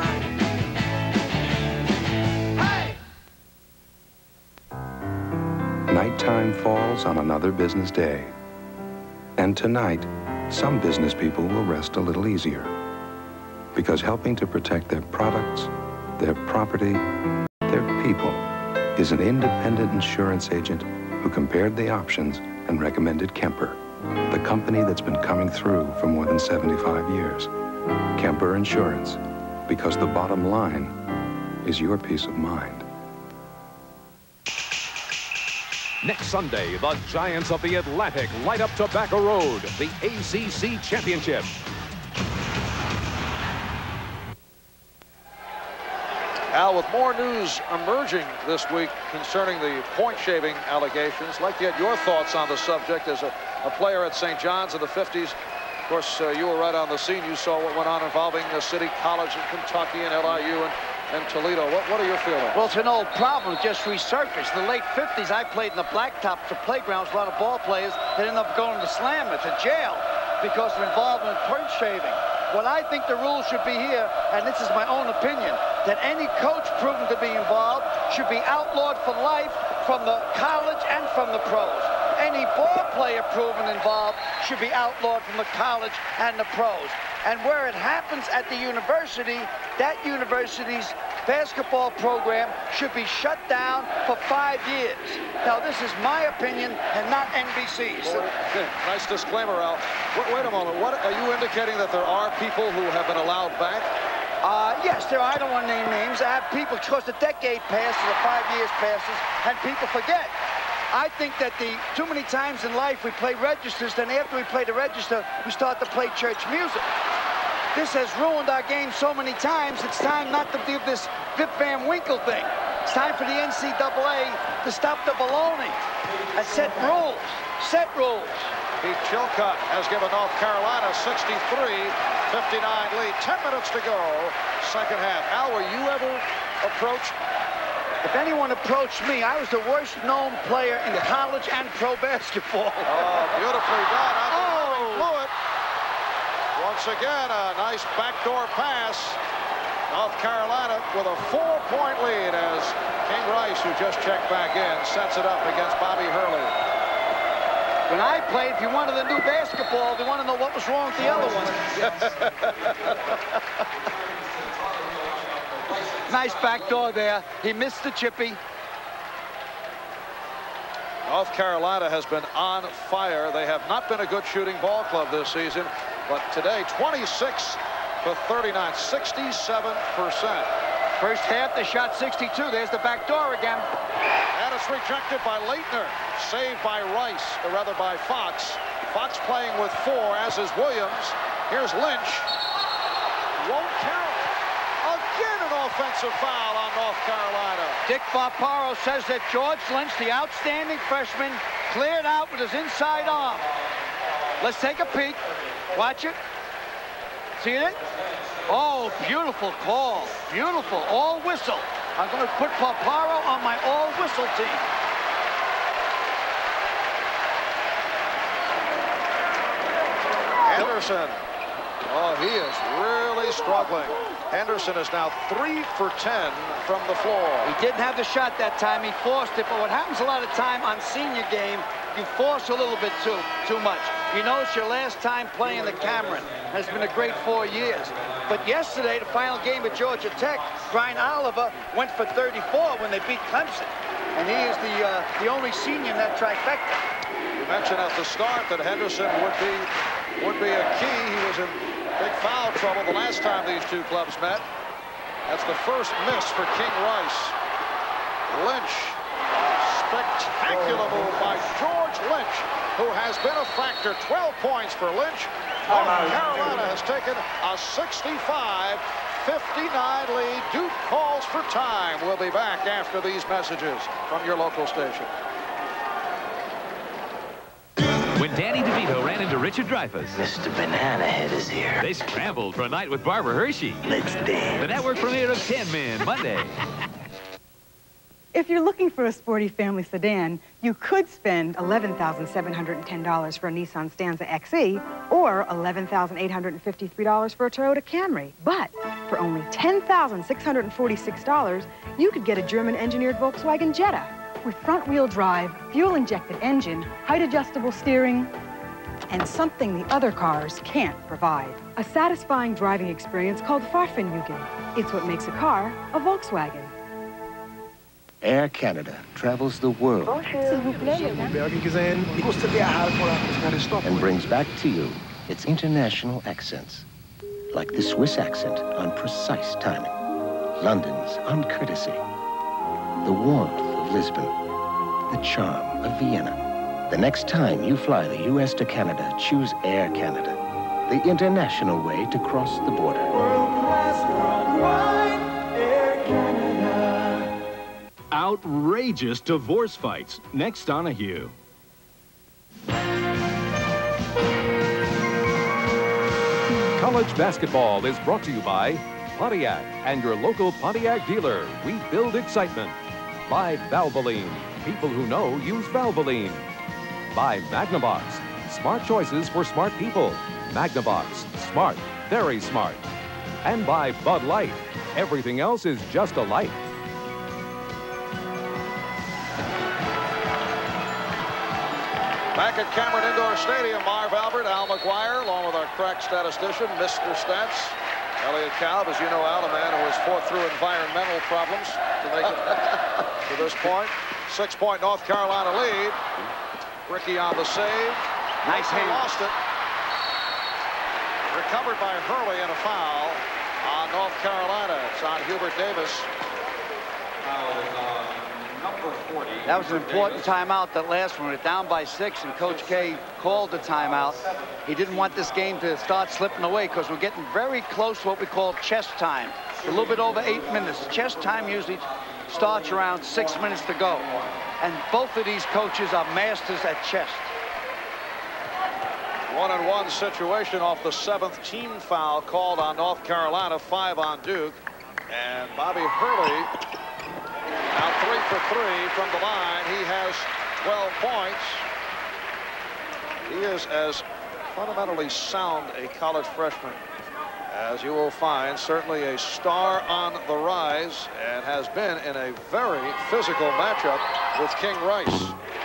Nighttime falls on another business day. And tonight, some business people will rest a little easier. Because helping to protect their products, their property, their people, is an independent insurance agent who compared the options and recommended Kemper, the company that's been coming through for more than seventy-five years. Kemper Insurance, because the bottom line is your peace of mind. Next Sunday, the Giants of the Atlantic light up Tobacco Road, the A C C Championship. Al, with more news emerging this week concerning the point-shaving allegations, I'd like to get your thoughts on the subject as a, a player at Saint John's in the fifties. Of course, uh, you were right on the scene. You saw what went on involving the City College in Kentucky and L I U and, and Toledo. What, what are your feelings? Well, it's an old problem. It just resurfaced. In the late fifties, I played in the blacktops of playgrounds. A lot of ball players that ended up going to slam it, to jail, because of involvement in point shaving. What I think the rules should be here, and this is my own opinion, that any coach proven to be involved should be outlawed for life from the college and from the pros. Any ball player proven involved should be outlawed from the college and the pros. And where it happens at the university, that university's basketball program should be shut down for five years. Now, this is my opinion and not N B C's. Well, okay. Nice disclaimer, Al. Wait, wait a moment. What are you indicating, that there are people who have been allowed back? Uh, yes, there are. I don't want to name names. I have people, because the decade passes, the five years passes, and people forget. I think that the too many times in life we play registers, then after we play the register, we start to play church music. This has ruined our game so many times, it's time not to do this Vip Van Winkle thing. It's time for the N C double A to stop the baloney and set rules. Set rules. Pete Chilcott has given North Carolina sixty-three fifty-nine lead. Ten minutes to go, second half. Al, were you ever approached? If anyone approached me, I was the worst known player in college and pro basketball. Oh, beautifully done. Oh, blew it. Once again, a nice backdoor pass. North Carolina with a four-point lead as King Rice, who just checked back in, sets it up against Bobby Hurley. When I played, if you wanted to do basketball, they want to know what was wrong with the other one. Nice backdoor there. He missed the chippy. North Carolina has been on fire. They have not been a good shooting ball club this season, but today, twenty-six to thirty-nine, sixty-seven percent. First half, they shot sixty-two. There's the back door again. And it's rejected by Laettner. Saved by Rice, or rather by Fox. Fox playing with four, as is Williams. Here's Lynch. Won't count. Again, an offensive foul on North Carolina. Dick Barparo says that George Lynch, the outstanding freshman, cleared out with his inside arm. Let's take a peek. Watch it. See it? Oh, beautiful call. Beautiful. All whistle. I'm going to put Barparo on my all whistle team. Henderson. Oh, he is really struggling. Henderson is now three for ten from the floor. He didn't have the shot that time. He forced it. But what happens a lot of time on senior game, you force a little bit too, too much. You know, it's your last time playing the Cameron. It's been a great four years. But yesterday, the final game at Georgia Tech, Brian Oliver went for thirty-four when they beat Clemson. And he is the, uh, the only senior in that trifecta. You mentioned at the start that Henderson would be, would be a key. He was in big foul trouble the last time these two clubs met. That's the first miss for King Rice. Lynch. Spectacular move by George Lynch, who has been a factor. twelve points for Lynch. North Carolina has taken a sixty-five fifty-nine lead. Duke calls for time. We'll be back after these messages from your local station. When Danny DeVito ran into Richard Dreyfuss, Mister Banana Head is here. They scrambled for a night with Barbara Hershey. Let's dance. The network premiere of Ten Men, Monday. If you're looking for a sporty family sedan, you could spend eleven thousand seven hundred ten dollars for a Nissan Stanza X E or eleven thousand eight hundred fifty-three dollars for a Toyota Camry. But for only ten thousand six hundred forty-six dollars, you could get a German-engineered Volkswagen Jetta with front-wheel drive, fuel-injected engine, height-adjustable steering, and something the other cars can't provide. A satisfying driving experience called Fahrvergnügen. It's what makes a car a Volkswagen. Air Canada travels the world and brings back to you its international accents, like the Swiss accent on precise timing, London's on courtesy, the warmth of Lisbon, the charm of Vienna. The next time you fly the U S to Canada, choose Air Canada, the international way to cross the border. Outrageous divorce fights. Next on A Hue. College basketball is brought to you by Pontiac and your local Pontiac dealer. We build excitement. By Valvoline. People who know use Valvoline. By Magnavox. Smart choices for smart people. Magnavox. Smart. Very smart. And by Bud Light. Everything else is just a light. Back at Cameron Indoor Stadium, Marv Albert, Al McGuire, along with our crack statistician, Mister Stats, Elliot Kalb. As you know, Al, a man who has fought through environmental problems to make it to this point. Six-point North Carolina lead. Ricky on the save. Nice hand. Lost it. Recovered by Hurley and a foul on North Carolina. It's on Hubert Davis. That was an important timeout, that last one. We're down by six, and Coach K called the timeout. He didn't want this game to start slipping away because we're getting very close to what we call chess time. A little bit over eight minutes. Chess time usually starts around six minutes to go. And both of these coaches are masters at chess. One-on-one situation off the seventh team foul called on North Carolina, five on Duke. And Bobby Hurley now three for three from the line. He has twelve points. He is as fundamentally sound a college freshman as you will find. Certainly a star on the rise and has been in a very physical matchup with King Rice.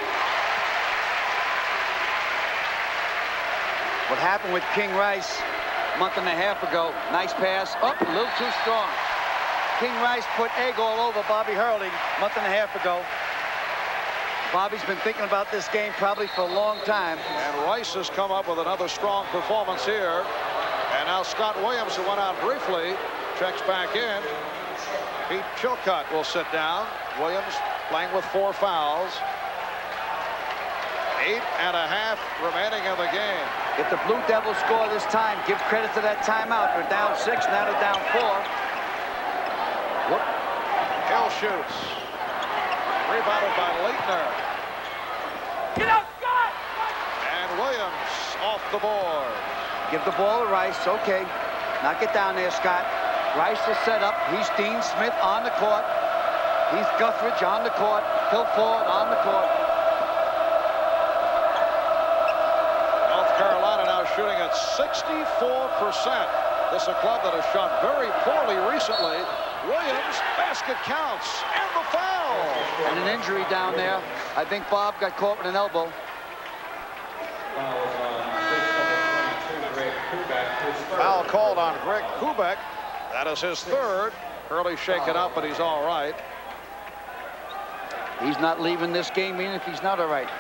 What happened with King Rice a month and a half ago, nice pass, up oh, a little too strong. King Rice put egg all over Bobby Hurley a month and a half ago. Bobby's been thinking about this game probably for a long time. And Rice has come up with another strong performance here. And now Scott Williams, who went out briefly, checks back in. Pete Chilcott will sit down. Williams playing with four fouls. Eight and a half remaining in the game. If the Blue Devils score this time, give credit to that timeout. They're down six, now they're down four. Whoop. Hill shoots. Rebounded by Laettner. Get out, Scott! And Williams off the board. Give the ball to Rice. Okay. Knock it down there, Scott. Rice is set up. He's Dean Smith on the court. He's Guthridge on the court. Phil Ford on the court. North Carolina now shooting at sixty-four percent. This is a club that has shot very poorly recently. Williams, basket counts, and the foul. And an injury down there. I think Bob got caught with an elbow. Foul called on Greg Kubek. That is his third. Hurley shaken up, but he's all right. He's not leaving this game even if he's not all right.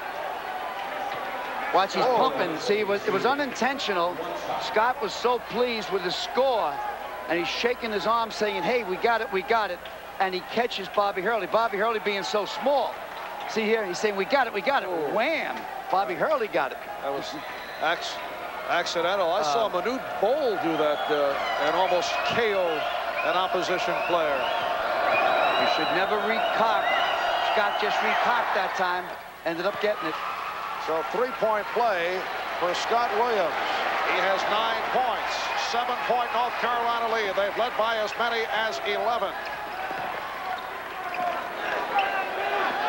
Watch, he's oh. pumping. See, it was, it was unintentional. Scott was so pleased with his score. And he's shaking his arm saying, hey, we got it, we got it. And he catches Bobby Hurley. Bobby Hurley being so small. See here, he's saying, we got it, we got it. Oh. Wham! Bobby Hurley got it. That was ac accidental. I uh, saw Manute Bol do that uh, and almost K O an opposition player. You should never recock. Scott just recocked that time. Ended up getting it. So three-point play for Scott Williams. He has nine points. Seven-point North Carolina lead. They've led by as many as eleven.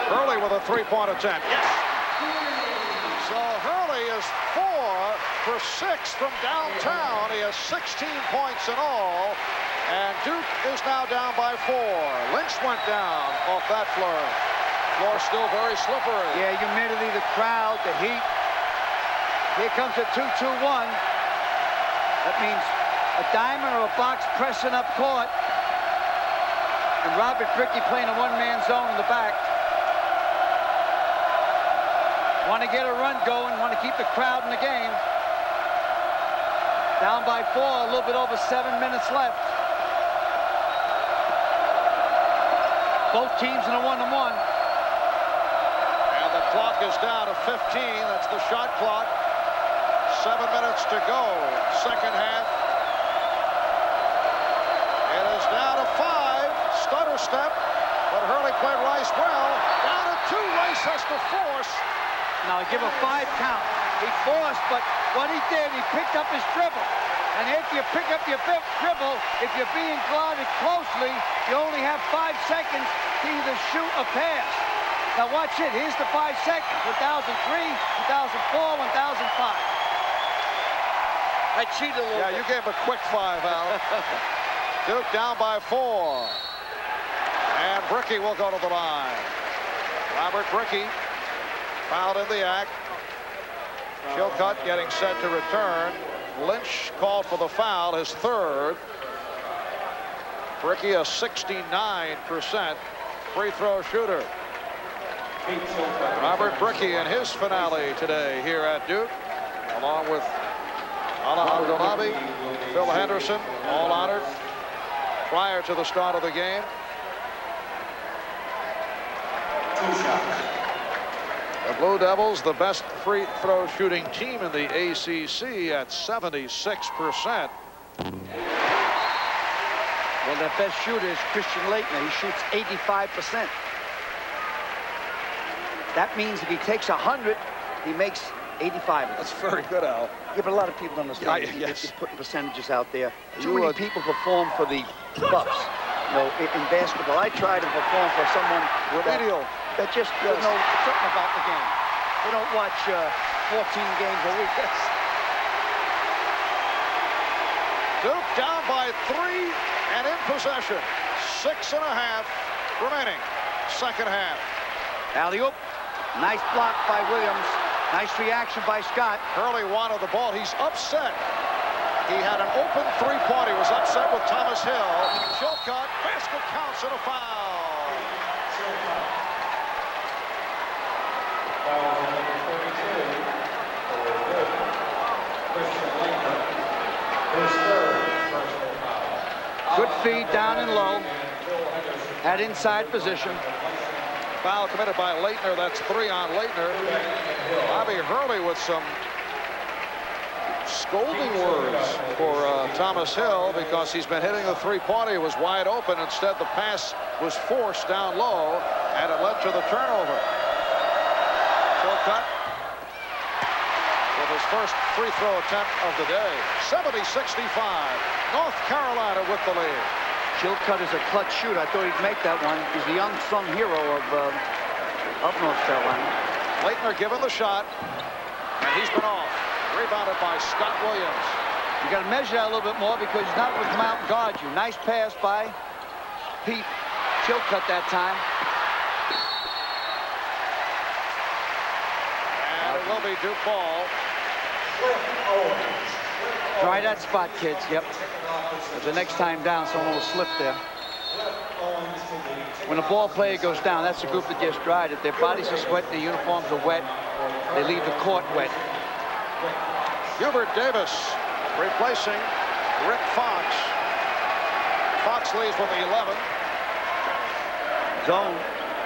Hurley with a three-point attempt. Yes. So Hurley is four for six from downtown. He has sixteen points in all. And Duke is now down by four. Lynch went down off that flurry. Floor still very slippery. Yeah, humidity, the crowd, the heat. Here comes a two two one. That means a diamond or a box pressing up court. And Robert Brickey playing a one-man zone in the back. Want to get a run going, want to keep the crowd in the game. Down by four, a little bit over seven minutes left. Both teams in a one-on-one. And the clock is down to fifteen. That's the shot clock. Seven minutes to go. Second half. It is down to five. Stutter step. But Hurley played Rice well. Down to two. Rice has to force. Now give a five count. He forced, but what he did, he picked up his dribble. And if you pick up your dribble, if you're being guarded closely, you only have five seconds to either shoot or pass. Now watch it. Here's the five seconds. one thousand three, one thousand four, one thousand five. I cheated a little Yeah, bit. you gave a quick five, Al. Duke down by four. And Brickey will go to the line. Robert Brickey fouled in the act. Chilcutt getting set to return. Lynch called for the foul, his third. Brickey a sixty-nine percent free throw shooter. Robert Brickey in his finale today here at Duke, along with Alaa Abdelnaby, Phil Henderson, all honored prior to the start of the game. Two shots. The Blue Devils, the best free throw shooting team in the A C C at seventy-six percent. Well, their best shooter is Christian Laettner. He shoots eighty-five percent. That means if he takes one hundred, he makes eighty-five. That's very good, Al. Yeah, but a lot of people don't understand. Yeah, yes. He's putting percentages out there. Too You many are- people perform for the Bucks. You know, in, in basketball, I try to perform for someone remedial. That, that just doesn't know something about the game. They don't watch uh, fourteen games a week. That's... Duke down by three and in possession. Six and a half remaining. Second half. Alley-oop. Nice block by Williams. Nice reaction by Scott. Hurley wanted the ball. He's upset. He had an open three-point. He was upset with Thomas Hill. Chilcutt, basket counts and a foul. Good feed down and low. Had inside position. Foul committed by Laettner. That's three on Laettner. Bobby Hurley with some scolding words for uh, Thomas Hill because he's been hitting the three-pointer. He was wide open. Instead, the pass was forced down low, and it led to the turnover. Chilcutt with his first free throw attempt of the day. seventy sixty-five. North Carolina with the lead. Chilcutt is a clutch shooter. I thought he'd make that one. He's the unsung hero of, uh, of North Carolina. Laettner given the shot, and he's been off. Rebounded by Scott Williams. You got to measure that a little bit more because he's not going to come out and guard you. Nice pass by Pete Chilcutt that time. And it will be Duke ball. Try that spot, kids. Yep. But the next time down, someone will slip there. When a ball player goes down, that's a group that gets dried. If their bodies are sweating, their uniforms are wet, they leave the court wet. Hubert Davis replacing Rick Fox. Fox leads with the eleven. Zone.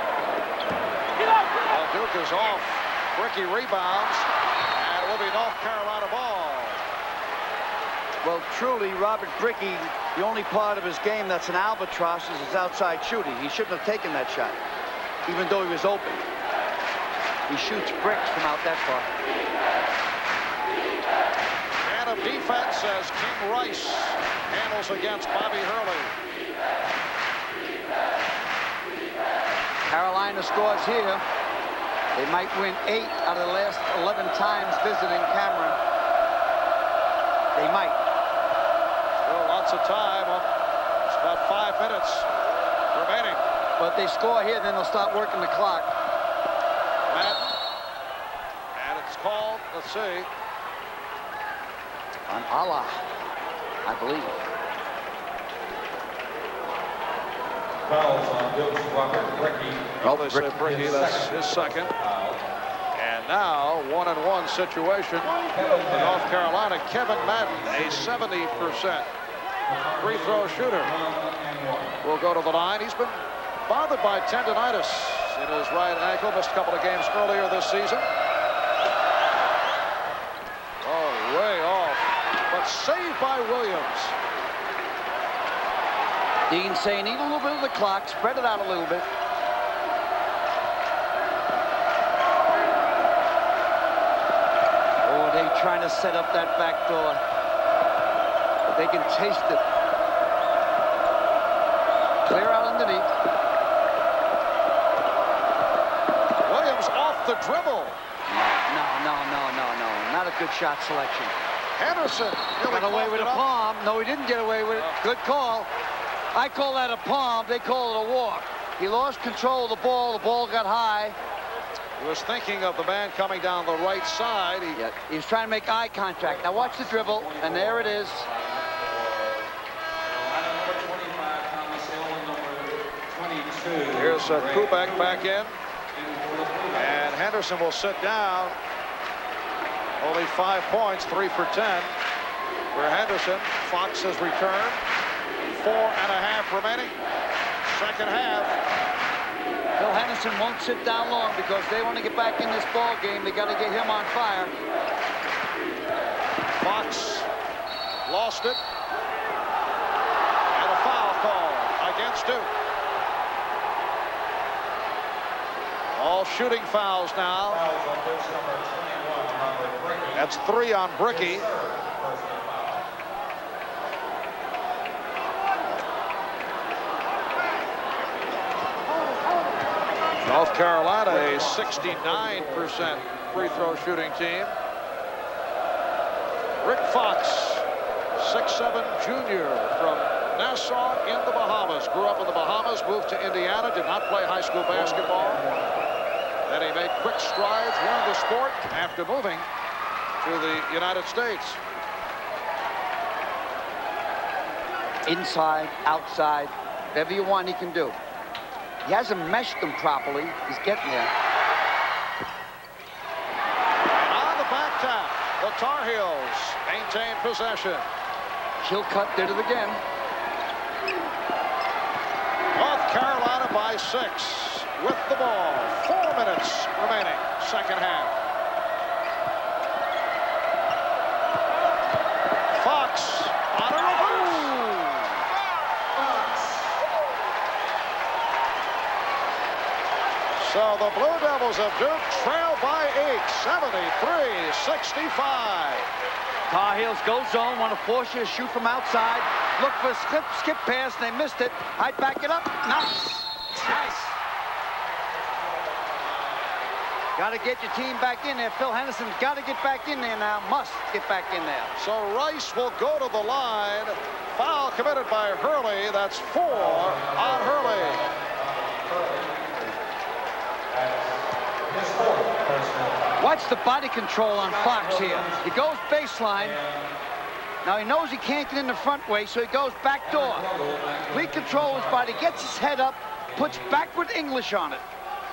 Well, Duke is off. Brickey rebounds, and it will be North Carolina ball. Well, truly, Robert Brickey, the only part of his game that's an albatross is his outside shooting. He shouldn't have taken that shot, even though he was open. He shoots bricks from out that far. And of defense as King Rice handles against Bobby Hurley. Carolina scores here. They might win eight out of the last eleven times visiting Cameron. They might. Still lots of time. It's about five minutes remaining. But if they score here, then they'll start working the clock. Madden. And it's called, let's see. On Alaa, I believe. Fouls on Dukes, Robert Bricky. Well, they say Bricky, that's his second. And now, one and one situation. North Carolina, Kevin Madden, a seventy percent free throw shooter, will go to the line. He's been bothered by tendonitis in his right ankle. Missed a couple of games earlier this season. Oh, way off. But saved by Williams. Dean saying, eat a little bit of the clock, spread it out a little bit. Oh, they're trying to set up that back door. But they can taste it. Clear out underneath. Williams off the dribble. No, no, no, no, no. Not a good shot selection. Henderson got away with a palm. No, he didn't get away with it. Good call. I call that a palm. They call it a walk. He lost control of the ball. The ball got high. He was thinking of the man coming down the right side. He, yeah, he was trying to make eye contact. Now watch the dribble, and there it is. Here's uh, Kubek back in. And Henderson will sit down. Only five points, three for ten for Henderson. Fox has returned. Four and a half remaining. Second half. Phil Henderson won't sit down long because they want to get back in this ball game. They got to get him on fire. Fox lost it. And a foul call against Duke. All shooting fouls now. That's three on Bricky. North Carolina, a sixty-nine percent free throw shooting team. Rick Fox, six seven junior from Nassau in the Bahamas. Grew up in the Bahamas, moved to Indiana, did not play high school basketball. Then he made quick strides, learned the sport after moving to the United States. Inside, outside, whatever you want, he can do. He hasn't meshed them properly. He's getting there. On the back tap, the Tar Heels maintain possession. Chilcutt did it again. North Carolina by six with the ball. Four minutes remaining, second half. Fox on a reverse. So the Blue Devils of Duke trail by eight, seventy-three sixty-five. Tar Heels go zone, want to force you to shoot from outside. Look for a skip, skip pass, and they missed it. I'd back it up. Nice. Nice. Got to get your team back in there. Phil Henderson's got to get back in there now. Must get back in there. So Rice will go to the line. Foul committed by Hurley. That's four on Hurley. Watch the body control on Fox here. He goes baseline. Now he knows he can't get in the front way, so he goes back door. Complete control his body, gets his head up, puts backward English on it.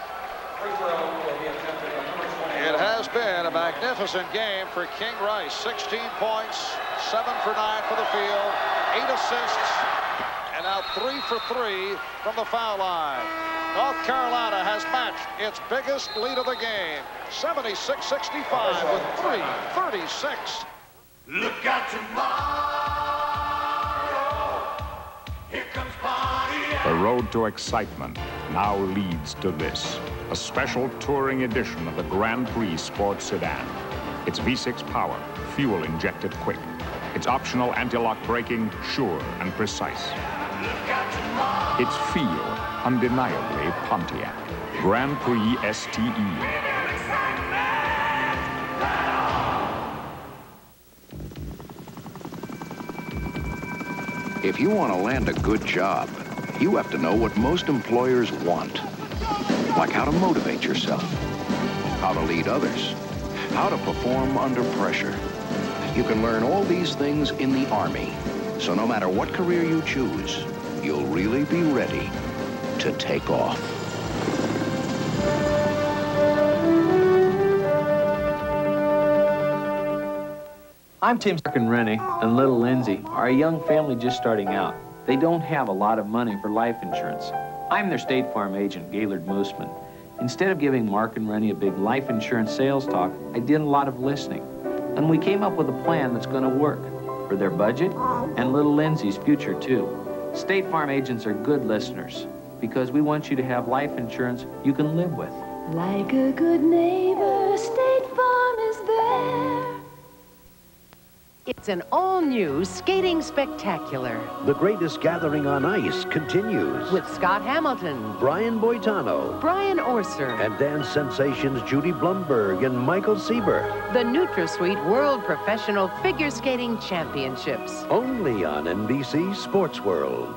It has been a magnificent game for King Rice. sixteen points, seven for nine for the field, eight assists, and now three for three from the foul line. North Carolina has matched its biggest lead of the game, seventy-six sixty-five with three thirty-six. Look out tomorrow. Here comes Bonnie. The road to excitement now leads to this, a special touring edition of the Grand Prix Sports Sedan. It's V six power, fuel injected quick. It's optional anti-lock braking, sure and precise. It's feel, undeniably Pontiac. Grand Prix S T E. If you want to land a good job, you have to know what most employers want. Like how to motivate yourself, how to lead others, how to perform under pressure. You can learn all these things in the Army. So no matter what career you choose, you'll really be ready to take off. I'm Tim and Rennie, and little Lindsay are a young family just starting out. They don't have a lot of money for life insurance. I'm their State Farm agent, Gaylord Mooseman. Instead of giving Mark and Rennie a big life insurance sales talk, I did a lot of listening. And we came up with a plan that's going to work for their budget and little Lindsay's future, too. State Farm agents are good listeners because we want you to have life insurance you can live with. Like a good neighbor, State Farm is there. It's an all-new skating spectacular. The greatest gathering on ice continues. With Scott Hamilton, Brian Boitano, Brian Orser, and dance sensations Judy Blumberg and Michael Sieber. The NutraSweet World Professional Figure Skating Championships. Only on N B C Sports World.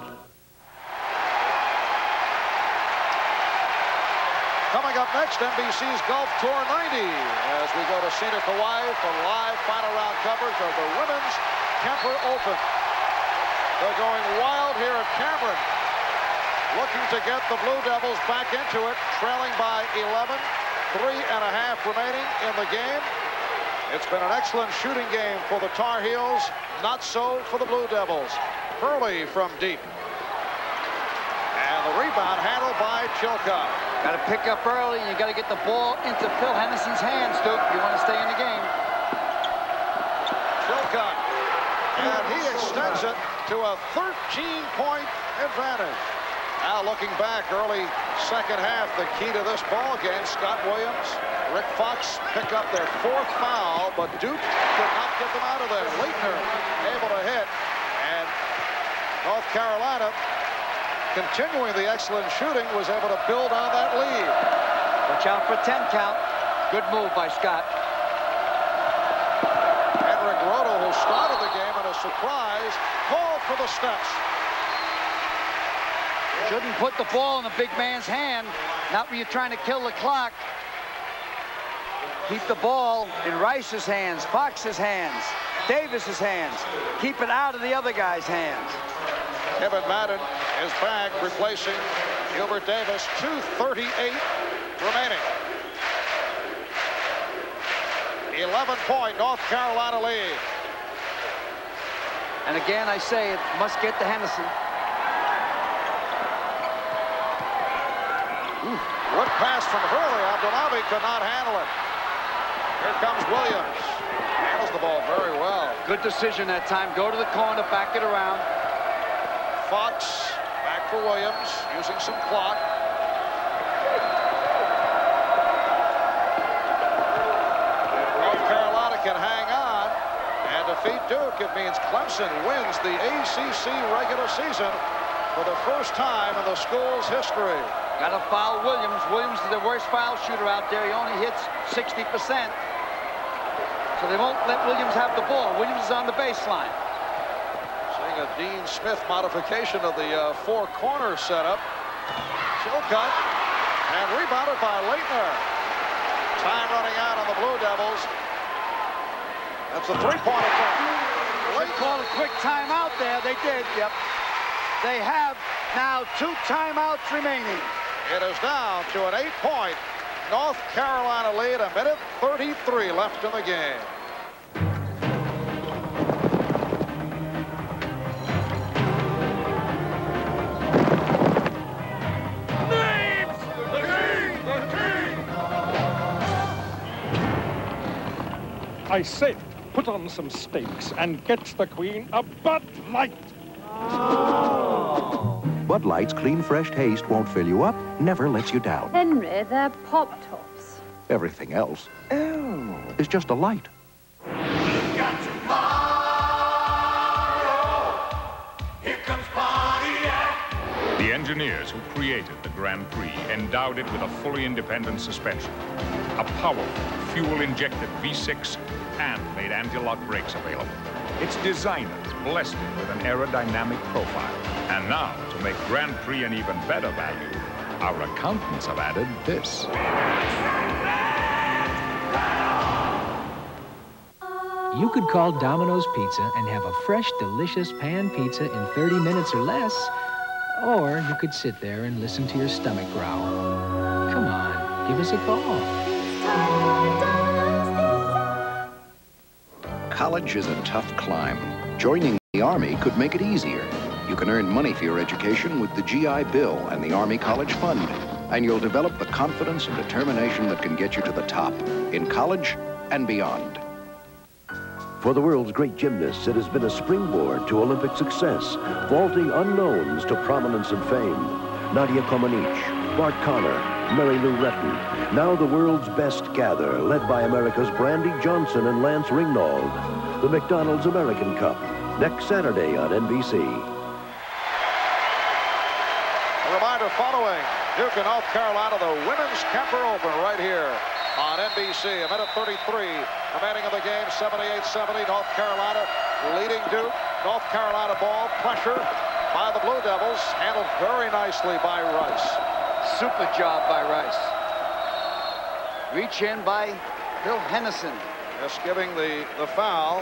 Coming up next, N B C's Golf Tour ninety, as we go to scenic Hawaii for live final round coverage of the Women's Kemper Open. They're going wild here at Cameron, looking to get the Blue Devils back into it, trailing by eleven, three and a half remaining in the game. It's been an excellent shooting game for the Tar Heels, not so for the Blue Devils. Hurley from deep. And the rebound handled by Chilcott. Got to pick up early, and you got to get the ball into Phil Henderson's hands, Duke. You want to stay in the game. Chilcott, and he extends it to a thirteen point advantage. Now looking back, early second half, the key to this ball game, Scott Williams, Rick Fox pick up their fourth foul, but Duke could not get them out of there. Laettner able to hit, and North Carolina, continuing the excellent shooting, was able to build on that lead. Watch out for ten count. Good move by Scott. Henrik Roto, who started the game, and a surprise call for the steps. Shouldn't put the ball in the big man's hand, not when you're trying to kill the clock. Keep the ball in Rice's hands, Fox's hands, Davis's hands. Keep it out of the other guy's hands. Kevin Madden is back, replacing Gilbert Davis. two thirty-eight remaining. eleven point North Carolina lead. And again, I say it must get to Henderson. Ooh, good pass from Hurley. Abdelnaby could not handle it. Here comes Williams. Handles the ball very well. Good decision that time. Go to the corner, back it around. Fox back for Williams, using some clock. North Carolina can hang on and defeat Duke. It means Clemson wins the A C C regular season for the first time in the school's history. Got to foul Williams. Williams is the worst foul shooter out there. He only hits sixty percent. So they won't let Williams have the ball. Williams is on the baseline. A Dean Smith modification of the uh, four-corner setup. Chilcott, and rebounded by Laettner. Time running out on the Blue Devils. That's a three-point attempt. They called a quick timeout there. They did, yep. They have now two timeouts remaining. It is down to an eight-point North Carolina lead. A minute thirty-three left in the game. I said, put on some steaks and get the Queen a Bud Light. Oh. Bud Light's clean, fresh taste won't fill you up, never lets you down. Henry, they're Pop-Tops. Everything else oh. is just a light. The engine engineers who created the Grand Prix endowed it with a fully independent suspension, a powerful fuel-injected V six, and made anti-lock brakes available. Its designers blessed it with an aerodynamic profile. And now, to make Grand Prix an even better value, our accountants have added this. You could call Domino's Pizza and have a fresh, delicious pan pizza in thirty minutes or less. Or you could sit there and listen to your stomach growl. Come on, give us a call. College is a tough climb. Joining the Army could make it easier. You can earn money for your education with the G I Bill and the Army College Fund. And you'll develop the confidence and determination that can get you to the top in college and beyond. For the world's great gymnasts, it has been a springboard to Olympic success, vaulting unknowns to prominence and fame. Nadia Comaneci, Bart Connor, Mary Lou Retton. Now the world's best gather, led by America's Brandy Johnson and Lance Ringnauld. The McDonald's American Cup, next Saturday on N B C. A reminder following Duke and North Carolina, the Women's Kemper Open right here on N B C. A minute thirty-three remaining in the game, seventy-eight seventy. North Carolina leading Duke. North Carolina ball, pressure by the Blue Devils, handled very nicely by Rice. Super job by Rice. Reach in by Phil Hennessy. Just giving the, the foul.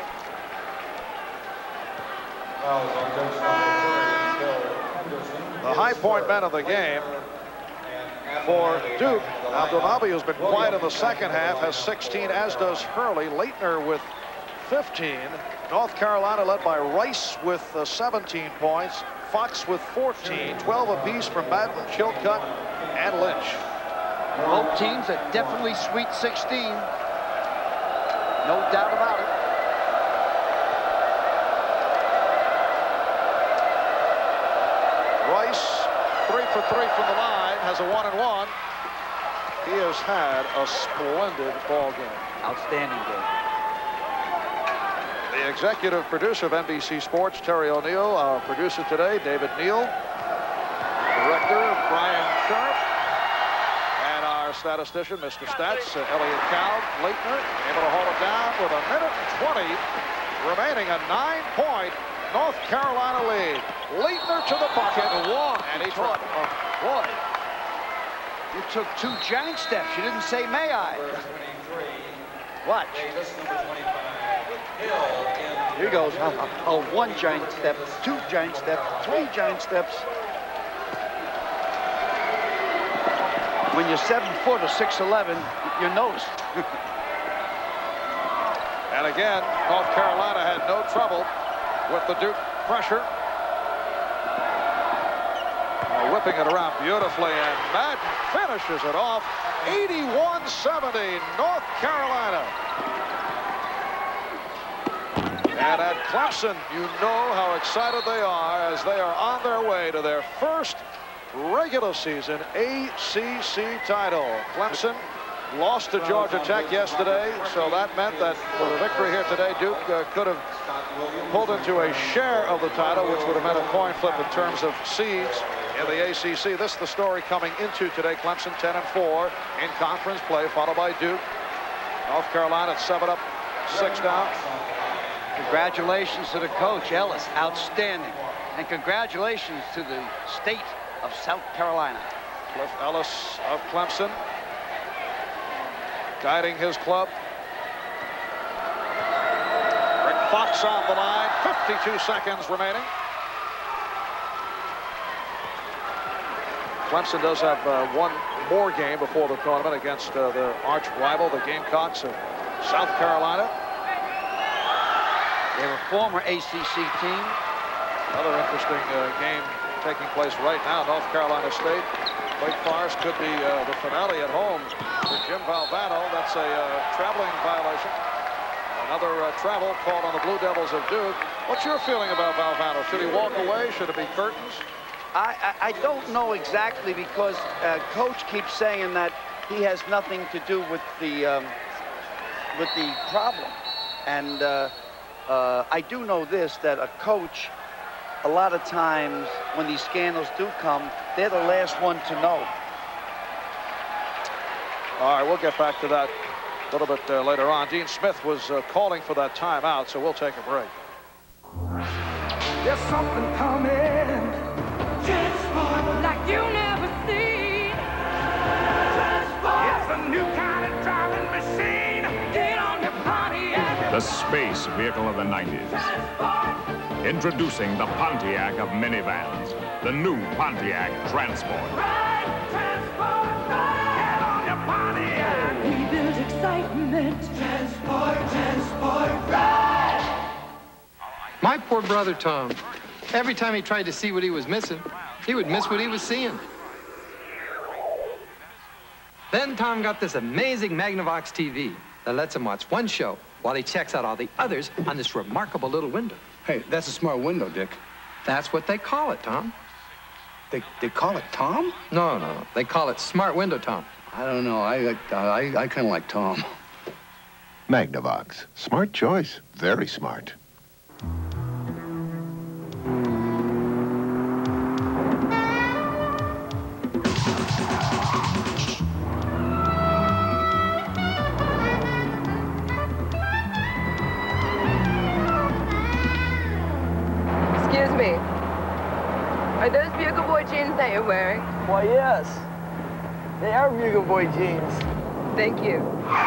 The high point man of the game for Duke, Abdelnaby, who's been quiet in the second half, has sixteen, as does Hurley. Laettner with fifteen. North Carolina led by Rice with uh, seventeen points. Fox with fourteen. twelve apiece from Madden, Chilcutt, and Lynch. Both teams are definitely Sweet sixteen. No doubt about it. Rice, three for three from the line, has a one and one. He has had a splendid ball game. Outstanding game. The executive producer of N B C Sports, Terry O'Neill. Our producer today, David Neal. Director, Brian Sharp. And our statistician, Mister Stats, uh, Elliot Cow. Laettner able to hold it down with a minute and twenty remaining. A nine-point North Carolina lead. Laettner to the bucket. One, and he caught. Oh, boy. You took two giant steps. You didn't say, may I? Watch. Here goes. Oh, one giant step, two giant steps, three giant steps. When you're seven foot or six eleven, you notice. And again, North Carolina had no trouble with the Duke pressure. Uh, whipping it around beautifully, and Madden finishes it off. eighty-one seventy, North Carolina. And at Clemson, you know how excited they are as they are on their way to their first regular season A C C title. Clemson lost to Georgia Tech yesterday, so that meant that with a victory here today, Duke uh, could have pulled into a share of the title, which would have meant a coin flip in terms of seeds in the A C C. This is the story coming into today. Clemson ten and four in conference play, followed by Duke. North Carolina seven up, six down. Congratulations to the coach, Ellis. Outstanding. And congratulations to the state of South Carolina. Cliff Ellis of Clemson, guiding his club. Rick Fox on the line, fifty-two seconds remaining. Clemson does have uh, one more game before the tournament against uh, their arch rival, the Gamecocks of South Carolina. They were a former A C C team. Another interesting uh, game taking place right now. North Carolina State. Wake Forest could be uh, the finale at home for Jim Valvano. That's a uh, traveling violation. Another uh, travel called on the Blue Devils of Duke. What's your feeling about Valvano? Should he walk away? Should it be curtains? I, I, I don't know exactly, because uh, Coach keeps saying that he has nothing to do with the um, with the problem. And uh, uh, I do know this, that a coach, a lot of times, when these scandals do come, they're the last one to know. All right, we'll get back to that a little bit uh, later on. Dean Smith was uh, calling for that timeout, so we'll take a break. There's something coming. Transport like you never seen. Transport. It's a new kind of driving machine. Get on your Pontiac. The space vehicle of the nineties. Introducing the Pontiac of minivans. The new Pontiac Transport. Ride, transport, ride. Get on your Pontiac. We build excitement. Transport, transport, ride. My poor brother, Tom. Every time he tried to see what he was missing, he would miss what he was seeing. Then Tom got this amazing Magnavox T V that lets him watch one show while he checks out all the others on this remarkable little window. Hey, that's a smart window, Dick. That's what they call it, Tom. They, they call it Tom? No, no, no. They call it Smart Window, Tom. I don't know. I, I, I, I kind of like Tom. Magnavox. Smart choice. Very smart. Excuse me. Are those Bugle Boy jeans that you're wearing? Why, yes. They are Bugle Boy jeans. Thank you.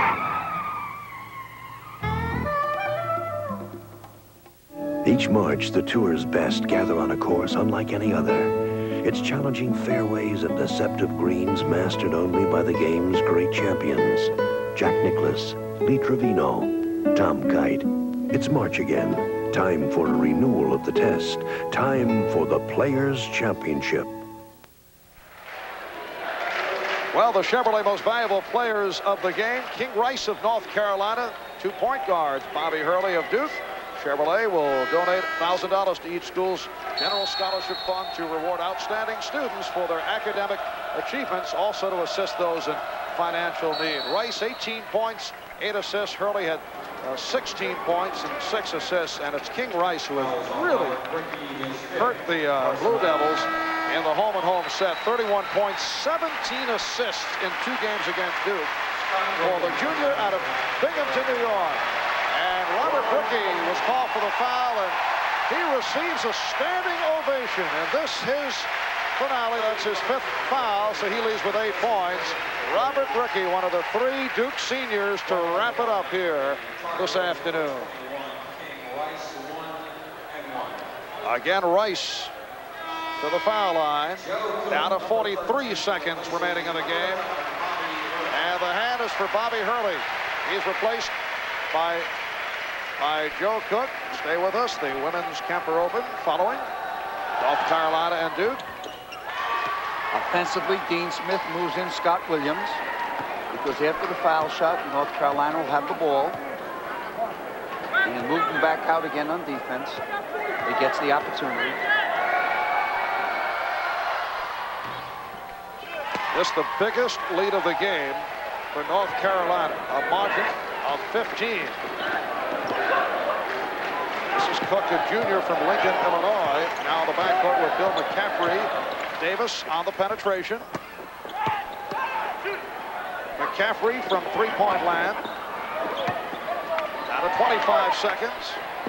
Each March, the tour's best gather on a course unlike any other. It's challenging fairways and deceptive greens mastered only by the game's great champions. Jack Nicklaus, Lee Trevino, Tom Kite. It's March again. Time for a renewal of the test. Time for the Players' Championship. Well, the Chevrolet most valuable players of the game. King Rice of North Carolina. Two point guards, Bobby Hurley of Duke. Chevrolet will donate one thousand dollars to each school's general scholarship fund to reward outstanding students for their academic achievements, also to assist those in financial need. Rice, eighteen points, eight assists. Hurley had uh, sixteen points and six assists, and it's King Rice who has really hurt the uh, Blue Devils in the home and home set. thirty-one points, seventeen assists in two games against Duke for the junior out of Binghamton, New York. And Robert Rickey was called for the foul, and he receives a standing ovation. And this his finale. That's his fifth foul, so he leaves with eight points. Robert Rickey, one of the three Duke seniors to wrap it up here this afternoon. Again, Rice to the foul line. Down to forty-three seconds remaining in the game. And the hand is for Bobby Hurley. He's replaced by, by Joe Cook. Stay with us. The Women's Kemper Open following North Carolina and Duke. Offensively, Dean Smith moves in Scott Williams because after the foul shot, North Carolina will have the ball. And he'll move them back out again on defense. He gets the opportunity. This the biggest lead of the game for North Carolina, a margin of fifteen. This is Cook, a junior from Lincoln, Illinois. Now the backcourt with Bill McCaffrey. Davis on the penetration. McCaffrey from three-point land. Down to twenty-five seconds.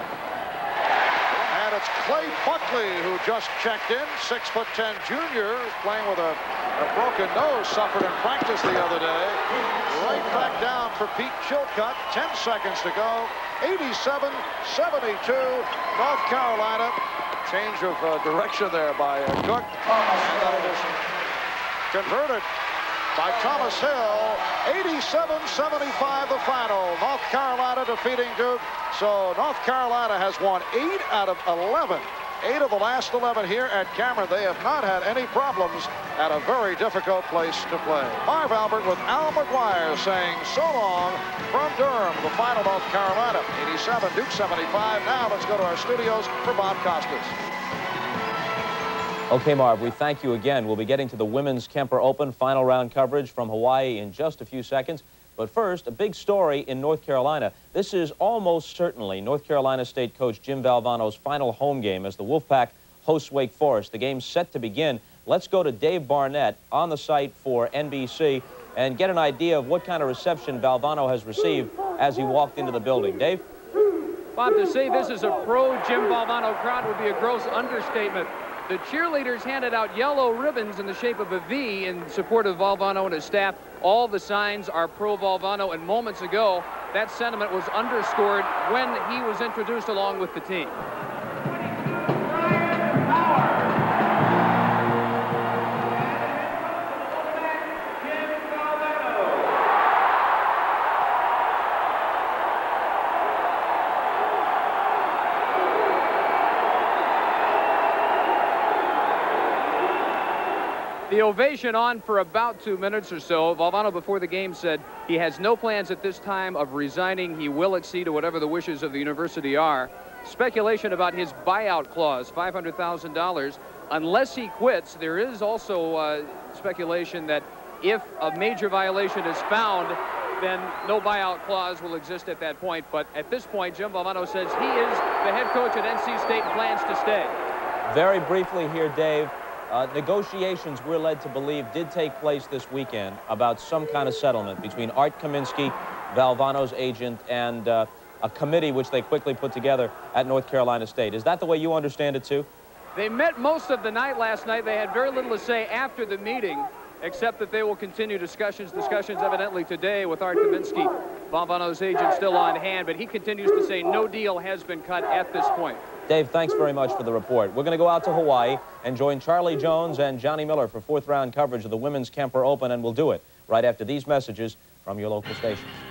And it's Clay Buckley who just checked in. Six foot ten junior, playing with a, a broken nose, suffered in practice the other day. Right back down for Pete Chilcutt. Ten seconds to go. eighty-seven seventy-two. North Carolina. Change of uh, direction there by uh, Cook. And that is converted by Thomas Hill. eighty-seven seventy-five the final. North Carolina defeating Duke. So North Carolina has won eight out of eleven. Eight of the last eleven here at Cameron. They have not had any problems at a very difficult place to play. Marv Albert with Al McGuire saying so long from Durham. The final, North Carolina eighty-seven, Duke seventy-five. Now let's go to our studios for Bob Costas. Okay, Marv, we thank you again. We'll be getting to the Women's Kemper Open final round coverage from Hawaii in just a few seconds. But first, a big story in North Carolina. This is almost certainly North Carolina State coach Jim Valvano's final home game as the Wolfpack hosts Wake Forest. The game's set to begin. Let's go to Dave Barnett on the site for N B C and get an idea of what kind of reception Valvano has received as he walked into the building. Dave? Bob, to say this is a pro-Jim Valvano crowd would be a gross understatement. The cheerleaders handed out yellow ribbons in the shape of a V in support of Valvano and his staff. All the signs are pro-Valvano, and moments ago, that sentiment was underscored when he was introduced along with the team. The ovation on for about two minutes or so. Valvano before the game said he has no plans at this time of resigning. He will accede to whatever the wishes of the university are. Speculation about his buyout clause, five hundred thousand dollars. Unless he quits, there is also uh, speculation that if a major violation is found, then no buyout clause will exist at that point. But at this point, Jim Valvano says he is the head coach at N C State and plans to stay. Very briefly here, Dave. Uh, negotiations, we're led to believe, did take place this weekend about some kind of settlement between Art Kaminsky, Valvano's agent, and uh, a committee which they quickly put together at North Carolina State. Is that the way you understand it, too? They met most of the night last night. They had very little to say after the meeting, except that they will continue discussions. Discussions evidently today with Art Kaminsky, Valvano's agent, still on hand, but he continues to say no deal has been cut at this point. Dave, thanks very much for the report. We're going to go out to Hawaii and join Charlie Jones and Johnny Miller for fourth round coverage of the Women's Kemper Open, and we'll do it right after these messages from your local stations.